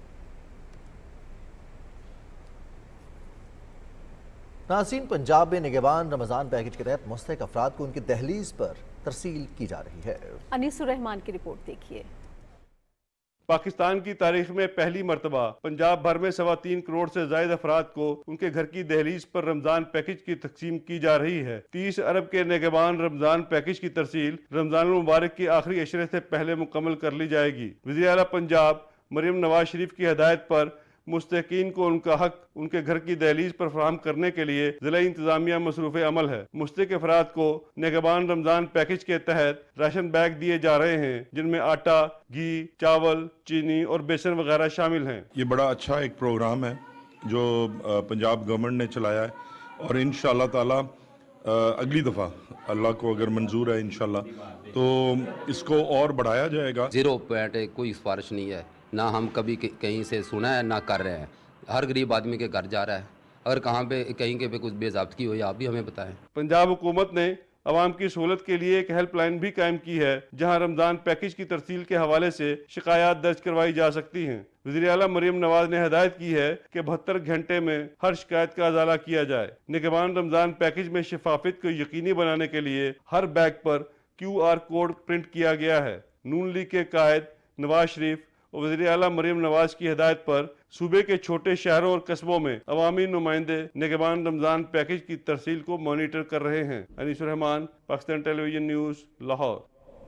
नाज़रीन, पंजाब में निगहबान रमज़ान पैकेज के तहत मुस्तहिक अफराद को उनकी दहलीज पर तरसील की जा रही है। अनीसुर रहमान की रिपोर्ट देखिए। पाकिस्तान की तारीख में पहली मरतबा पंजाब भर में 3.25 करोड़ से ज्यादा अफराद को उनके घर की दहलीज पर रमजान पैकेज की तकसीम की जा रही है। 30 अरब के निगहबान रमजान पैकेज की तरसील रमजान मुबारक के आखिरी अशरे से पहले मुकम्मल कर ली जाएगी। वज़ीर आला पंजाब मरियम नवाज शरीफ की हदायत पर मुस्तहिकीन को उनका हक उनके घर की दहलीज पर फराहम करने के लिए जिला इंतजामिया मसरूफ़ अमल है। मुस्तहिक अफराद को निगहबान रमजान पैकेज के तहत राशन बैग दिए जा रहे हैं, जिनमें आटा, घी, चावल, चीनी और बेसन वगैरह शामिल हैं। ये बड़ा अच्छा एक प्रोग्राम है जो पंजाब गवर्नमेंट ने चलाया है और इंशाअल्लाह ताला अगली दफ़ा अल्लाह को अगर मंजूर है इंशाअल्लाह तो इसको और बढ़ाया जाएगा। 0 कोई सिफारिश नहीं है, ना हम कभी कहीं से सुना है ना कर रहे हैं। हर गरीब आदमी के घर जा रहा है, अगर कहाँ पे कहीं के पे कुछ बेज़ाब्तगी हुई आप भी हमें बताएं। पंजाब हुकूमत ने अवाम की सहूलत के लिए एक हेल्पलाइन भी कायम की है, जहां रमजान पैकेज की तरसील के हवाले से शिकायत दर्ज करवाई जा सकती हैं। वज़ीर आला मरियम नवाज ने हदायत की है कि 72 घंटे में हर शिकायत का अजाला किया जाए। निगहबान रमजान पैकेज में शफाफियत को यकीनी बनाने के लिए हर बैग पर QR कोड प्रिंट किया गया है। नून लीग के कायद नवाज शरीफ और वज़ीर आला मरियम नवाज की हिदायत पर सूबे के छोटे शहरों और कस्बों में अवामी नुमाइंदे निगहबान रमजान पैकेज की तरसील को मॉनिटर कर रहे हैं। Anisur Rehman, Pakistan television news, Lahore.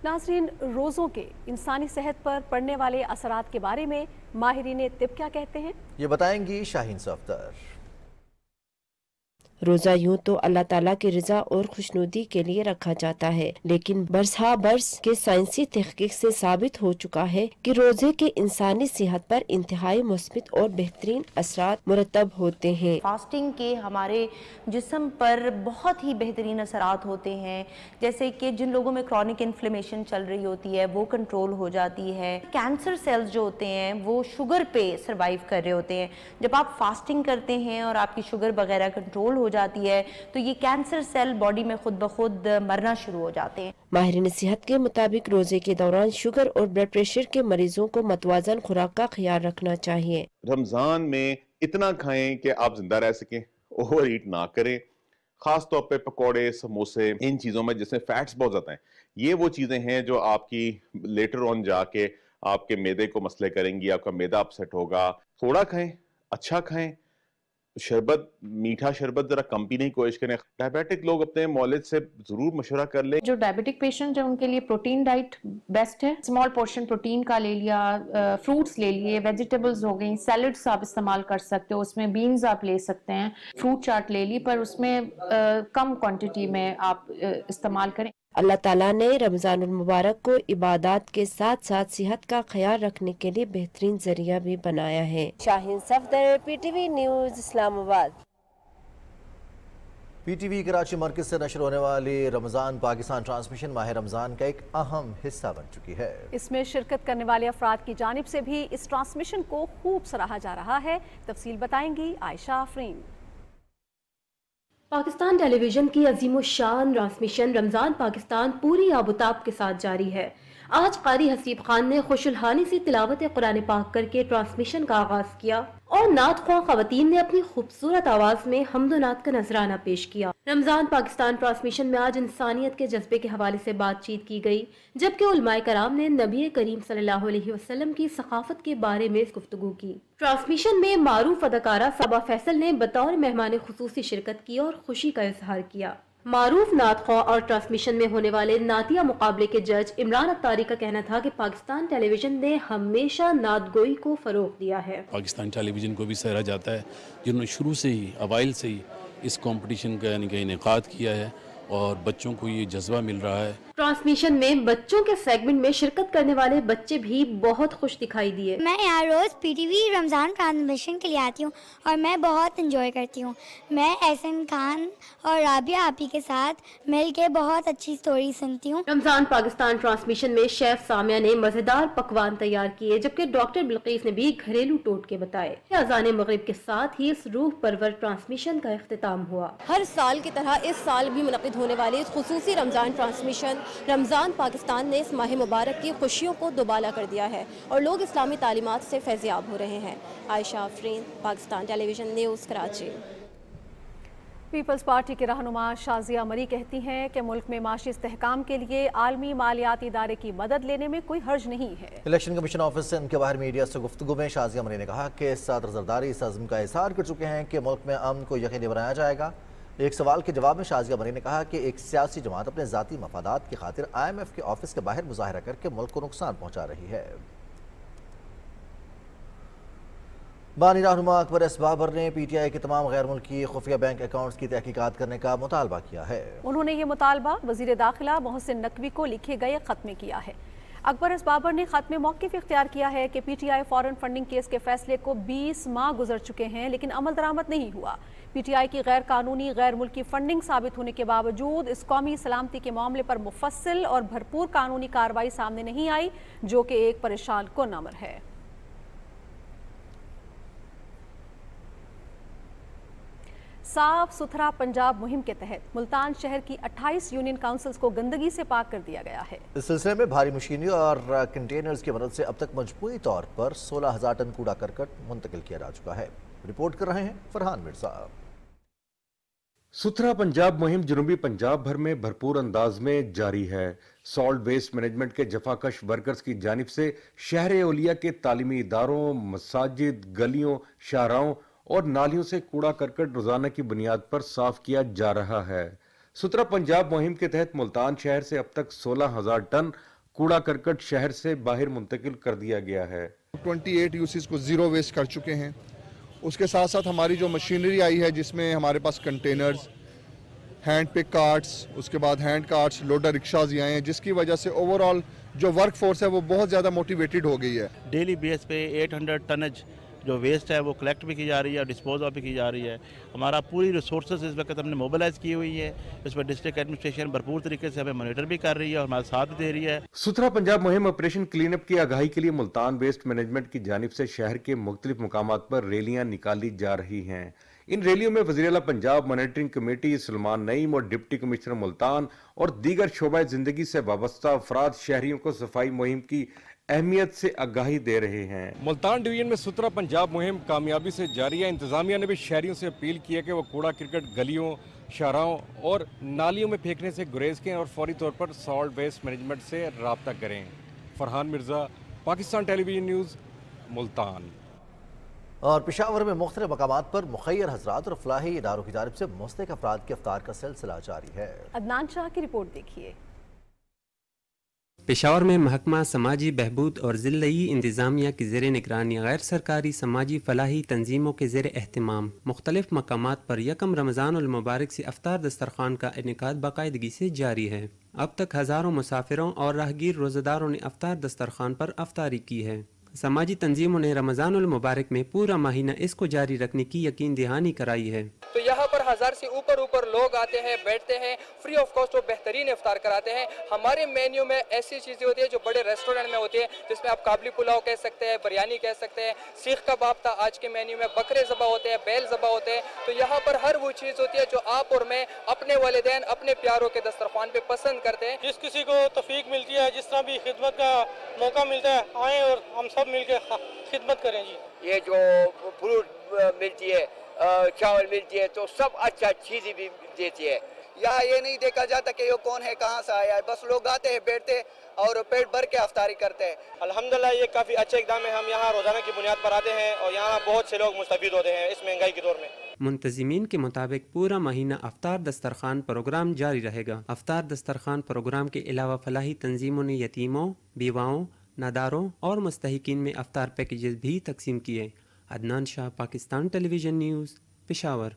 नाज़रीन, रोज़ों के इंसानी सेहत पर पड़ने वाले असरात के बारे में माहिरीन तिब क्या कहते हैं, ये बताएंगी शाहीन सफ्दर। रोज़ा यूं तो अल्लाह ताला की रज़ा और खुशनुदी के लिए रखा जाता है, लेकिन बरसहा बरस के साइंसी तहकीक से साबित हो चुका है कि रोज़े के इंसानी सेहत पर इंतहाई मुस्बित और बेहतरीन असरात मुरतब होते हैं। फास्टिंग के हमारे जिस्म पर बहुत ही बेहतरीन असरात होते हैं, जैसे कि जिन लोगों में क्रॉनिक इन्फ्लेमेशन चल रही होती है वो कंट्रोल हो जाती है। कैंसर सेल्स जो होते हैं वो शुगर पे सर्वाइव कर रहे होते हैं। जब आप फास्टिंग करते हैं और आपकी शुगर वगैरह कंट्रोल हो जाती है तो ये कैंसर सेल बॉडी में खुद ब खुद मरना शुरू हो जाते हैं। माहिरीन सेहत के मुताबिक रोजे के दौरान शुगर और ब्लड प्रेशर के मरीजों को मतवाजन खुराक का ख्याल रखना चाहिए। रमजान में इतना खाएं कि आप जिंदा रह सकें, ओवर ईट ना करें। खास तौर पे पकोड़े, समोसे, इन चीज़ों में जिसमें फैट्स बहुत ज़्यादा हैं, ये वो चीज़ें हैं जो आपकी लेटर ऑन जाके आपके मैदे को मसले करेंगी, आपका मैदा अपसेट होगा। थोड़ा खाएं, अच्छा खाएं, शरबत, मीठा शरबत जरा कम पीने की कोशिश करें। डायबिटिक लोग अपने मौलिद से जरूर मशवरा कर लें। जो डायबिटिक पेशेंट है उनके लिए प्रोटीन डाइट बेस्ट है। स्मॉल पोर्शन प्रोटीन का ले लिया, फ्रूट्स ले लिए, वेजिटेबल्स हो गई, सैलड्स आप इस्तेमाल कर सकते हो, उसमें बीन्स आप ले सकते हैं, फ्रूट चाट ले ली, पर उसमें कम क्वांटिटी में आप इस्तेमाल करें। अल्लाह ताला ने रमज़ानुल मुबारक को इबादत के साथ साथ सेहत का ख्याल रखने के लिए बेहतरीन जरिया भी बनाया है। Shaheen Safdar, PTV news, Islamabad. PTV Karachi मरकज से नशर होने वाली रमज़ान पाकिस्तान ट्रांसमिशन माह रमज़ान का एक अहम हिस्सा बन चुकी है। इसमें शिरकत करने वाले अफराद की जानिब से भी इस ट्रांसमिशन को खूब सराहा जा रहा है। तफसील बताएंगी आयशा आफरीन। पाकिस्तान टेलीविजन की अजीम शान ट्रांसमिशन रमज़ान पाकिस्तान पूरी आबुताब के साथ जारी है। आज कारी हसीब खान ने खुशुलहानी से तिलावत कुरान पाक करके ट्रांसमिशन का आगाज किया और नात ख्वां खवातीन ने अपनी खूबसूरत आवाज में हम्दो नात का नजराना पेश किया। रमजान पाकिस्तान ट्रांसमिशन में आज इंसानियत के जज्बे के हवाले से बातचीत की गई, जबकि उलमाए कराम ने नबी करीम सल्लल्लाहु अलैहि वसल्लम की सखाफत के बारे में गुफ्तगू की। ट्रांसमिशन में मारूफ अदाकारा सबा फैसल ने बतौर मेहमान खुसूसी शिरकत की और खुशी का इजहार किया। मारूफ नात ख्वां और ट्रांसमिशन में होने वाले नातिया मुकाबले के जज इमरान अत्तारी का कहना था कि पाकिस्तान टेलीविजन ने हमेशा नातगोई को फरोग दिया है। पाकिस्तान टेलीविजन को भी सराहा जाता है जिन्होंने शुरू से ही अवाइल से ही इस कंपटीशन का यानी कि इनेकाद किया है और बच्चों को ये जज्बा मिल रहा है। ट्रांसमिशन में बच्चों के सेगमेंट में शिरकत करने वाले बच्चे भी बहुत खुश दिखाई दिए। मैं यहाँ रोज PTV रमजान ट्रांसमिशन के लिए आती हूँ और मैं बहुत एंजॉय करती हूँ। मैं एहसन खान और राबिया आपी के साथ मिलके बहुत अच्छी स्टोरी सुनती हूँ। रमजान पाकिस्तान ट्रांसमिशन में शेफ सामिया ने मजेदार पकवान तैयार किए, जबकि डॉक्टर बिल्कीस ने भी घरेलू टोटके बताए। अज़ान मगरिब के साथ ही इस रूह परवर ट्रांसमिशन का इख्तिताम हुआ। हर साल की तरह इस साल भी मुनक़िद होने वाली इस खुसूसी रमजान ट्रांसमिशन रमज़ान पाकिस्तान ने इस माह मुबारक की खुशियों को दुबाला कर दिया है और लोग इस्लामी तालीमात से फैज़याब हो रहे हैं। Ayesha Afreen, Pakistan television news, Karachi. People's party के रहनुमा शाजिया मरी कहती हैं कि मुल्क में माशी इस्तेहकाम के लिए आलमी मालियाती इदारे की मदद लेने में कोई हर्ज नहीं है। इलेक्शन कमीशन ऑफिस से उनके बाहर मीडिया से गुफ्तगू में शाजिया मरी ने कहा कि साथ रज़रदारी इस अज़्म का इज़हार कर चुके हैं कि मुल्क में अमन को यकीनी बनाया जाएगा। एक सवाल के जवाब में शाजिया मरी ने कहा कि एक सियासी जमात अपने ज़ाती मफादात की खातिर IMF के ऑफिस के बाहर मुजाहरा करके मुल्क को नुकसान पहुँचा रही है। बानी रहनुमा अकबर एस बाबर ने PTI के तमाम गैर मुल्की खुफिया बैंक अकाउंट्स की तहकीकात करने का मुतालबा किया है। उन्होंने ये मुतालबा वज़ीर दाखिला मोहसिन नकवी को लिखे गए खत में किया है। अकबर एस बाबर ने खत में मौक़िफ़ इख्तियार किया है कि PTI फॉरेन फंडिंग केस के फैसले को 20 माह गुजर चुके हैं लेकिन अमल दरामद नहीं हुआ। PTI की गैर कानूनी गैर मुल्की फंडिंग साबित होने के बावजूद इस कौमी सलामती के मामले पर मुफस्सिल और भरपूर कानूनी कार्रवाई सामने नहीं आई, जो कि एक परेशान कुन अमर है। साफ सुथरा पंजाब मुहिम के तहत मुल्तान शहर की 28 यूनियन काउंसिल्स को गंदगी से पाक कर दिया गया है। इस सिलसिले में भारी मशीनरी और कंटेनर्स की मदद से अब तक मजमूई तौर पर 16,000 टन कूड़ा करकट मुंतकिल किया जा चुका है। रिपोर्ट कर रहे हैं फरहान मिर्जा। सुथरा पंजाब मुहिम जनूबी पंजाब भर में भरपूर अंदाज में जारी है। सॉल्ट वेस्ट मैनेजमेंट के जफाकश वर्कर्स की जानिब से शहर ओलिया के तालीमी इदारों, मसाजिद, गलियों, शाहराहों और नालियों से कूड़ा करकट रोजाना की बुनियाद पर साफ किया जा रहा है। सुथरा पंजाब मुहिम के तहत मुल्तान शहर से अब तक 16,000 टन कूड़ा करकट शहर से बाहर मुंतकिल कर दिया गया है। 28 यूसेज को जीरो वेस्ट कर चुके हैं। उसके साथ साथ हमारी जो मशीनरी आई है जिसमें हमारे पास कंटेनर्स, हैंड पिक कार्ट्स, उसके बाद हैंड कार्ट्स, लोडर रिक्शाज ये आए हैं, जिसकी वजह से ओवरऑल जो वर्क फोर्स है वो बहुत ज़्यादा मोटिवेटेड हो गई है। डेली बेस पे 800 टनज जो वेस्ट है वो कलेक्ट भी की जा रही है और डिस्पोज भी की जा रही है। हमारा पूरी रिसोर्सेज इस वक्त हमने मोबिलाइज की हुई है। इस पर डिस्ट्रिक्ट एडमिनिस्ट्रेशन भरपूर तरीके से हमें मॉनिटर भी कर रही है और हमारा साथ भी दे रही है। सुथरा पंजाब मुहिम ऑपरेशन क्लीन अप की आगाही के लिए मुल्तान वेस्ट मैनेजमेंट की जानिब से शहर के मुख्तलिफ मुकामात पर रैलियां निकाली जा रही हैं। इन रैलियों में वज़ीर-ए-आला पंजाब, मॉनिटरिंग कमेटी, सलमान नईम और डिप्टी कमिश्नर मुल्तान और दीगर शोबाए जिंदगी से वाबस्ता अफराद शहरियों को सफाई मुहिम की अहमियत से आगाही दे रहे हैं। मुल्तान डिवीजन में सुथरा पंजाब मुहिम कामयाबी से जारी है। इंतजामिया ने भी शहरियों से अपील की है कि वो कूड़ा क्रिकेट गलियों, शाहराहों और नालियों में फेंकने से गुरेज करें और फौरी तौर पर सॉल्ट वेस्ट मैनेजमेंट से राब्ता करें। Farhan Mirza, Pakistan television news, Multan. और पेशावर में मुख्तलिफ मकामात पर मुखैर हजरात और फलाही इदारों की जानिब से मुस्तहिक अफराद के इफ्तार का सिलसिला जारी है। अदनान शाह की रिपोर्ट देखिए। पेशावर में महकमा समाजी बहबूद और ज़िल्लई इंतज़ामिया की ज़ेर निगरानी गैर सरकारी समाजी फलाही तंजीमों के ज़ेर एहतमाम मुख्तलिफ मकामात पर यकम रमज़ानुल मुबारक से अफ्तार दस्तरखान का इनेकाद बाकायदगी से जारी है। अब तक हज़ारों मुसाफिरों और राहगीर रोज़ेदारों ने अफ्तार दस्तरखान पर अफ्तारी की है। समाजी तंजीमों ने रमज़ानुल मुबारक में पूरा महीना इसको जारी रखने की यकीन दहानी कराई है। तो यहाँ पर 1000 से ऊपर लोग आते हैं, बैठते हैं, फ्री ऑफ कॉस्ट और बेहतरीन इफ्तार कराते हैं। हमारे मेन्यू में ऐसी चीज़ें होती है जो बड़े रेस्टोरेंट में होती है, जिसमें आप काबली पुलाव कह सकते हैं, बिरयानी कह सकते हैं, सीख कबाब था आज के मेन्यू में, बकरे ज़बा होते हैं, बैल ज़बा होते हैं। तो यहाँ पर हर वो चीज़ होती है जो आप और मैं अपने वालिदैन, अपने प्यारों के दस्तरखान पे पसंद करते हैं। जिस किसी को तौफीक मिलती है, जिस तरह भी खिदमत का मौका मिलता है, आए और हम सब मिलकर खिदमत करें जी। ये जो फ्रूट मिलती है, चावल मिलती है, तो सब अच्छा चीज़ भी देती है। यहाँ ये नहीं देखा जाता कि ये कौन है, कहाँ से आया है, बस लोग आते हैं, बैठते और पेट भर के अफ्तारी करते हैं। अल्हम्दुलिल्लाह ये काफ़ी अच्छा इक़दाम है। हम यहाँ रोज़ाना की बुनियाद पर आते हैं और यहाँ बहुत से लोग मुस्तफ़ीद होते हैं इस महंगाई के दौर में। मुंतज़िमीन के मुताबिक पूरा महीना अफ्तार दस्तरखान प्रोग्राम जारी रहेगा। अफ्तार दस्तरखान प्रोग्राम के अलावा फलाही तंजीमों ने यतीमों, बीवाओं, नादारों और मुस्तहिकीन में अफ्तार पैकेजेस भी तकसीम किए। Adnan Shah, Pakistan television news, Peshawar.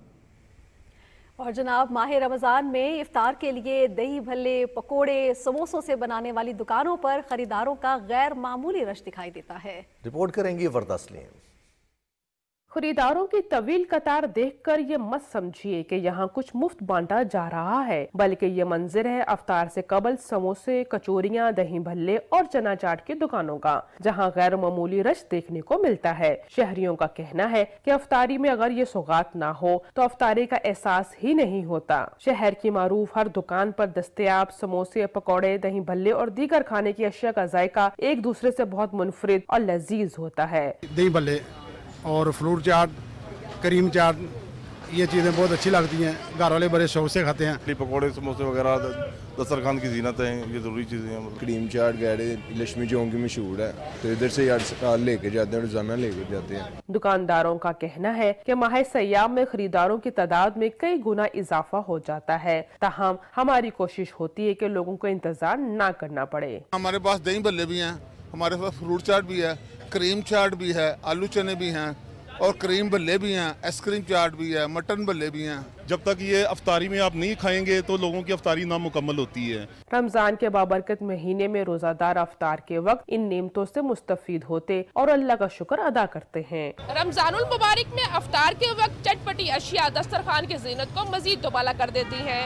और जनाब, माह रमज़ान में इफ्तार के लिए दही भल्ले, पकोड़े, समोसों से बनाने वाली दुकानों पर खरीदारों का गैर मामूली रश दिखाई देता है। रिपोर्ट करेंगी वर्दा सलीम। खरीदारों की तवील कतार देखकर ये मत समझिए कि यहाँ कुछ मुफ्त बांटा जा रहा है, बल्कि ये मंजिर है अफ्तार से कबल समोसे, कचौरियाँ, दही भल्ले और चना चाट की दुकानों का, जहाँ गैर मामूली रश देखने को मिलता है। शहरियों का कहना है कि अफ्तारी में अगर ये सौगात ना हो तो अफ्तारी का एहसास ही नहीं होता। शहर की मारूफ हर दुकान पर दस्तयाब समोसे, पकौड़े, दही भल्ले और दीगर खाने की अशिया का जायका एक दूसरे से बहुत मुनफरिद और लजीज होता है। दही भल्ले और फ्रूट चाट, करीम चाट, ये चीज़ें बहुत अच्छी लगती हैं। घर वाले बड़े शौक से खाते हैं। पकौड़े, समोसे वगैरह दस्तरखान की जीनत हैं, ये ज़रूरी चीज़ें हैं। करीम चाट गैरे लक्ष्मी चौक की मशहूर है, तो इधर से यार लेके जाते हैं, रोजाना लेके जाते हैं। दुकानदारों का कहना है कि माह सयाम में खरीदारों की तादाद में कई गुना इजाफा हो जाता है। ताहम हमारी कोशिश होती है कि लोगों को इंतजार न करना पड़े। हमारे पास दही भल्ले भी हैं, हमारे पास फ्रूट चाट भी है, करीम चाट भी है, आलू चने भी हैं और करीम भल्ले भी हैं, आइसक्रीम चाट भी है, मटन भल्ले भी हैं। जब तक ये अफ्तारी में आप नहीं खाएंगे तो लोगों की अफ्तारी नामुकम्मल होती है। रमजान के बाबरकत महीने में रोजादार अफ्तार के वक्त इन नेमतों से मुस्तफीद होते और अल्लाह का शुक्र अदा करते हैं। रमजानुल मुबारक में अफ्तार के वक्त चटपटी अशिया दस्तरखान की जीनत को मजीद दोबाला कर देती है।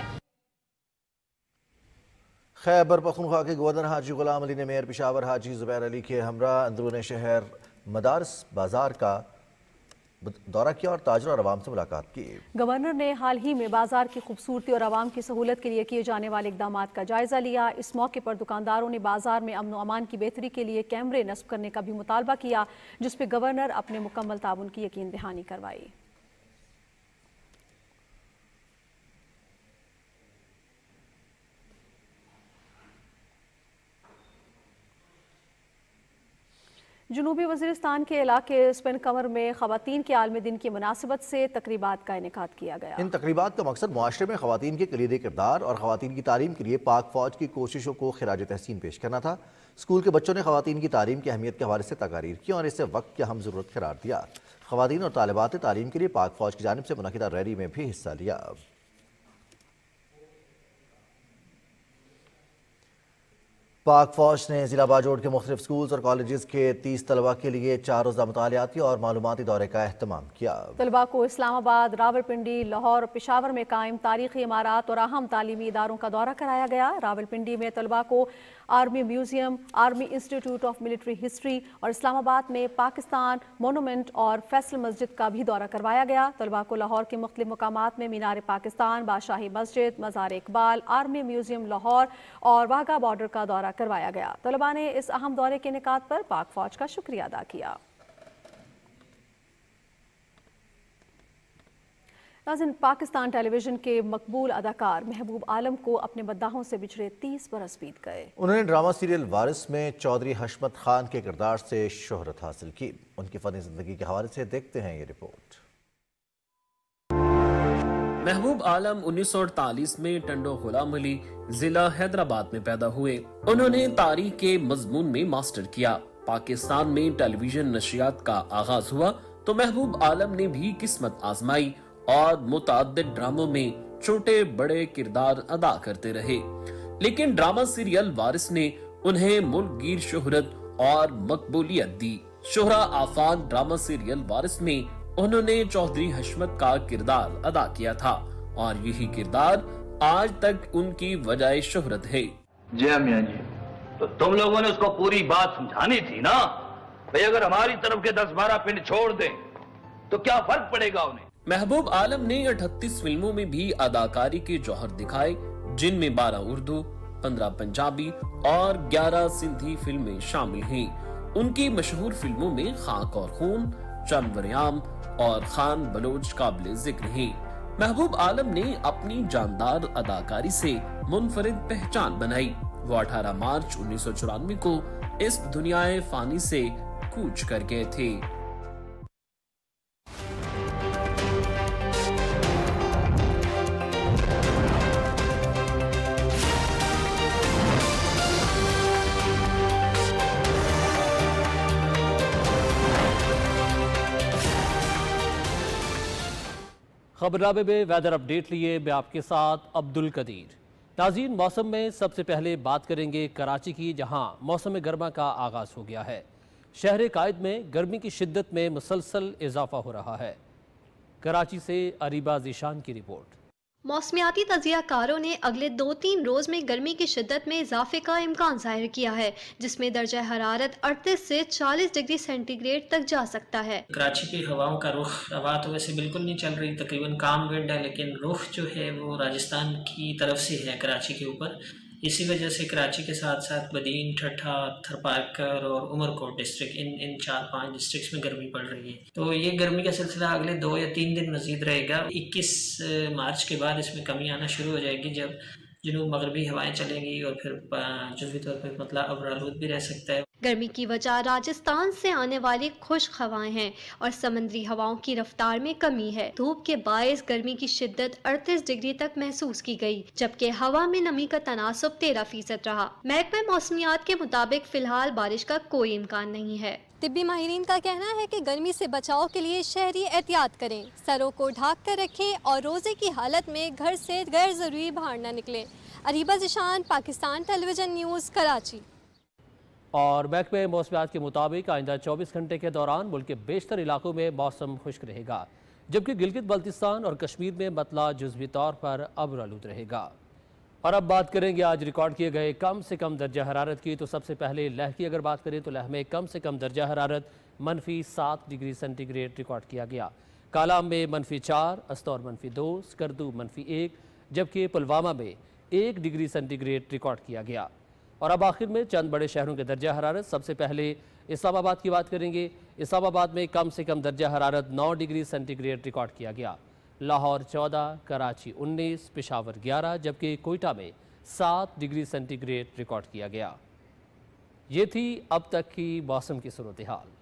खैबर पख्तूनख्वा के गवर्नर हाजी गुलाम अली ने मेयर पेशावर हाजी जुबैर अली के हमरा अंदरून शहर मदारस बाजार का दौरा किया और ताजरों और आवाम से मुलाकात की। गवर्नर ने हाल ही में बाजार की खूबसूरती और आवाम की सहूलत के लिए किए जाने वाले इकदाम का जायजा लिया। इस मौके पर दुकानदारों ने बाजार में अमन व अमान की बेहतरी के लिए कैमरे नस्ब करने का भी मुतालबा किया, जिस पर गवर्नर अपने मुकम्मल ताउन की यकीन दहानी करवाई। जनूबी वज़ीरिस्तान के इलाके स्पिन कमर में ख़वातीन के आलमी दिन की मुनासिबत से तकरीबात का इनेकाद किया गया। इन तकरीबात का मकसद मुआशरे में ख़वातीन के कलीदी किरदार और ख़वातीन की तालीम के लिए पाक फ़ौज की कोशिशों को खिराज तहसीन पेश करना था। स्कूल के बच्चों ने ख़वातीन की तालीम की अहमियत के हवाले से तकारीर की और इसे वक्त की अहम ज़रूरत करार दिया। ख़वातीन और तालिबात ने तालीम के लिए पाक फ़ौज की जानिब से मुनक़िदा रैली में भी हिस्सा लिया। पाक फ़ौज ने ज़िला बाजोड़ के मुख्तलिफ स्कूल्स और कॉलेजेस के 30 तलबा के लिए 4 रोज़ा मुतालियाती और मालूमाती दौरे का एहतमाम किया। तलबा को इस्लामाबाद, रावलपिंडी, लाहौर और पेशावर में कायम तारीख़ी इमारात और अहम तालीमी इदारों का दौरा कराया गया। रावलपिंडी में तलबा को army museum, army institute of military history और इस्लामाबाद में पाकिस्तान मोनूमेंट और फैसल मस्जिद का भी दौरा करवाया गया। तलबा को लाहौर के मुख्तलिफ मकामात में मीनार पाकिस्तान, बादशाही मस्जिद, मज़ार इकबाल, आर्मी म्यूज़ियम लाहौर और वाघा बॉर्डर का दौरा करवाया गया। तलबा ने इस अहम दौरे के इनेकाद पर पाक फ़ौज का शुक्रिया अदा किया। नाज़रीन, पाकिस्तान टेलीविजन के मकबूल अदाकार महबूब आलम को अपने मद्दाहों से बिछड़े 30 बरस बीत गए। उन्होंने ड्रामा सीरियल वारिस में चौधरी हशमत खान के किरदार से शोहरत हासिल की। उनकी फ़नी ज़िंदगी के हवाले से देखते हैं ये रिपोर्ट। महबूब आलम 1948 में टंडो गुलाम अली जिला हैदराबाद में पैदा हुए। उन्होंने तारीख के मजमून में मास्टर किया। पाकिस्तान में टेलीविजन नशियात का आगाज हुआ तो महबूब आलम ने भी किस्मत आजमाई और मुताद्दिद ड्रामों में छोटे बड़े किरदार अदा करते रहे, लेकिन ड्रामा सीरियल वारिस ने उन्हें मुल्कगीर शोहरत और मकबूलियत दी। शोहरा आफान ड्रामा सीरियल वारिस में उन्होंने चौधरी हशमत का किरदार अदा किया था और यही किरदार आज तक उनकी वजह शोहरत है। जी मियां जी, तो तुम लोगों ने उसको पूरी बात समझानी थी ना भाई, अगर हमारी तरफ के 10-12 पिंड छोड़ दें तो क्या फर्क पड़ेगा उन्हें। महबूब आलम ने 38 फिल्मों में भी अदाकारी के जौहर दिखाए, जिनमें 12 उर्दू, 15 पंजाबी और 11 सिंधी फिल्में शामिल हैं। उनकी मशहूर फिल्मों में खाक और खून, चंद वरियाम और खान बलोच काबिल जिक्र हैं। महबूब आलम ने अपनी जानदार अदाकारी से मुनफरिद पहचान बनाई। वो 18 मार्च 1994 को इस दुनियाए फानी से कूच कर गए थे। खबरनामे में वेदर अपडेट लिए मैं आपके साथ अब्दुल कदीर। नाज़रीन, मौसम में सबसे पहले बात करेंगे कराची की, जहां मौसम गर्मा का आगाज़ हो गया है। शहर कायद में गर्मी की शिद्दत में मुसलसल इजाफा हो रहा है। कराची से अरीबा ज़ीशान की रिपोर्ट। मौसमियाती तजियाकारों ने अगले 2-3 रोज़ में गर्मी की शिद्दत में इजाफे का इम्कान जाहिर किया है, जिसमें दर्जा हरारत 38 से 40 डिग्री सेंटीग्रेड तक जा सकता है। कराची की हवाओं का रुख, हवा तो वैसे बिल्कुल नहीं चल रही, तकरीबन काम विंड है, लेकिन रुख जो है वो राजस्थान की तरफ से है कराची के ऊपर। इसी वजह से कराची के साथ साथ बदीन, ठट्ठा, थरपारकर और उमरकोट डिस्ट्रिक्ट, इन 4-5 डिस्ट्रिक्ट्स में गर्मी पड़ रही है। तो ये गर्मी का सिलसिला अगले 2 या 3 दिन मजीद रहेगा। 21 मार्च के बाद इसमें कमी आना शुरू हो जाएगी, जब जुनूब मगरबी हवाएं चलेंगी और फिर जुज़वी तौर पर मतलब अब्रालूद भी रह सकता है। गर्मी की वजह राजस्थान से आने वाली खुश्क हवाएं हैं और समंदरी हवाओं की रफ्तार में कमी है। धूप के बायस गर्मी की शिद्दत 38 डिग्री तक महसूस की गई, जबकि हवा में नमी का तनासब 13% रहा। महकमा मौसमियात के मुताबिक फिलहाल बारिश का कोई इम्कान नहीं है। तिब्बी माहिरीन का कहना है कि गर्मी से बचाव के लिए शहरी एहतियात करें, सरों को ढाक कर रखें और रोज़े की हालत में घर से गैर ज़रूरी बाहर न निकलें। Areeba Zeeshan, Pakistan television news, Karachi. और महकमे मौसमियात के मुताबिक आइंदा 24 घंटे के दौरान मुल्क के बेशतर इलाकों में मौसम खुश्क रहेगा, जबकि गिलगित बल्तिस्तान और कश्मीर में मतला जुज़वी तौर पर अब्रालूद रहेगा। और अब बात करेंगे आज रिकॉर्ड किए गए कम से कम दर्जा हरारत की। तो सबसे पहले लह की अगर बात करें तो लह में कम से कम दर्जा हरारत -7 डिग्री सेंटीग्रेड रिकॉर्ड किया गया। कालाम में -4, अस्तौर -2, स्कर्दू -1, जबकि पुलवामा में 1 डिग्री सेंटीग्रेड रिकॉर्ड किया गया। और अब आखिर में चंद बड़े शहरों के दर्जा हरारत। सबसे पहले इस्लामाबाद की बात करेंगे। इस्लामाबाद में कम से कम दर्जा हरारत 9 डिग्री सेंटीग्रेड रिकॉर्ड किया गया। लाहौर 14, कराची 19, पेशावर 11, जबकि कोयटा में 7 डिग्री सेंटीग्रेड रिकॉर्ड किया गया। ये थी अब तक की मौसम की सूरत हाल।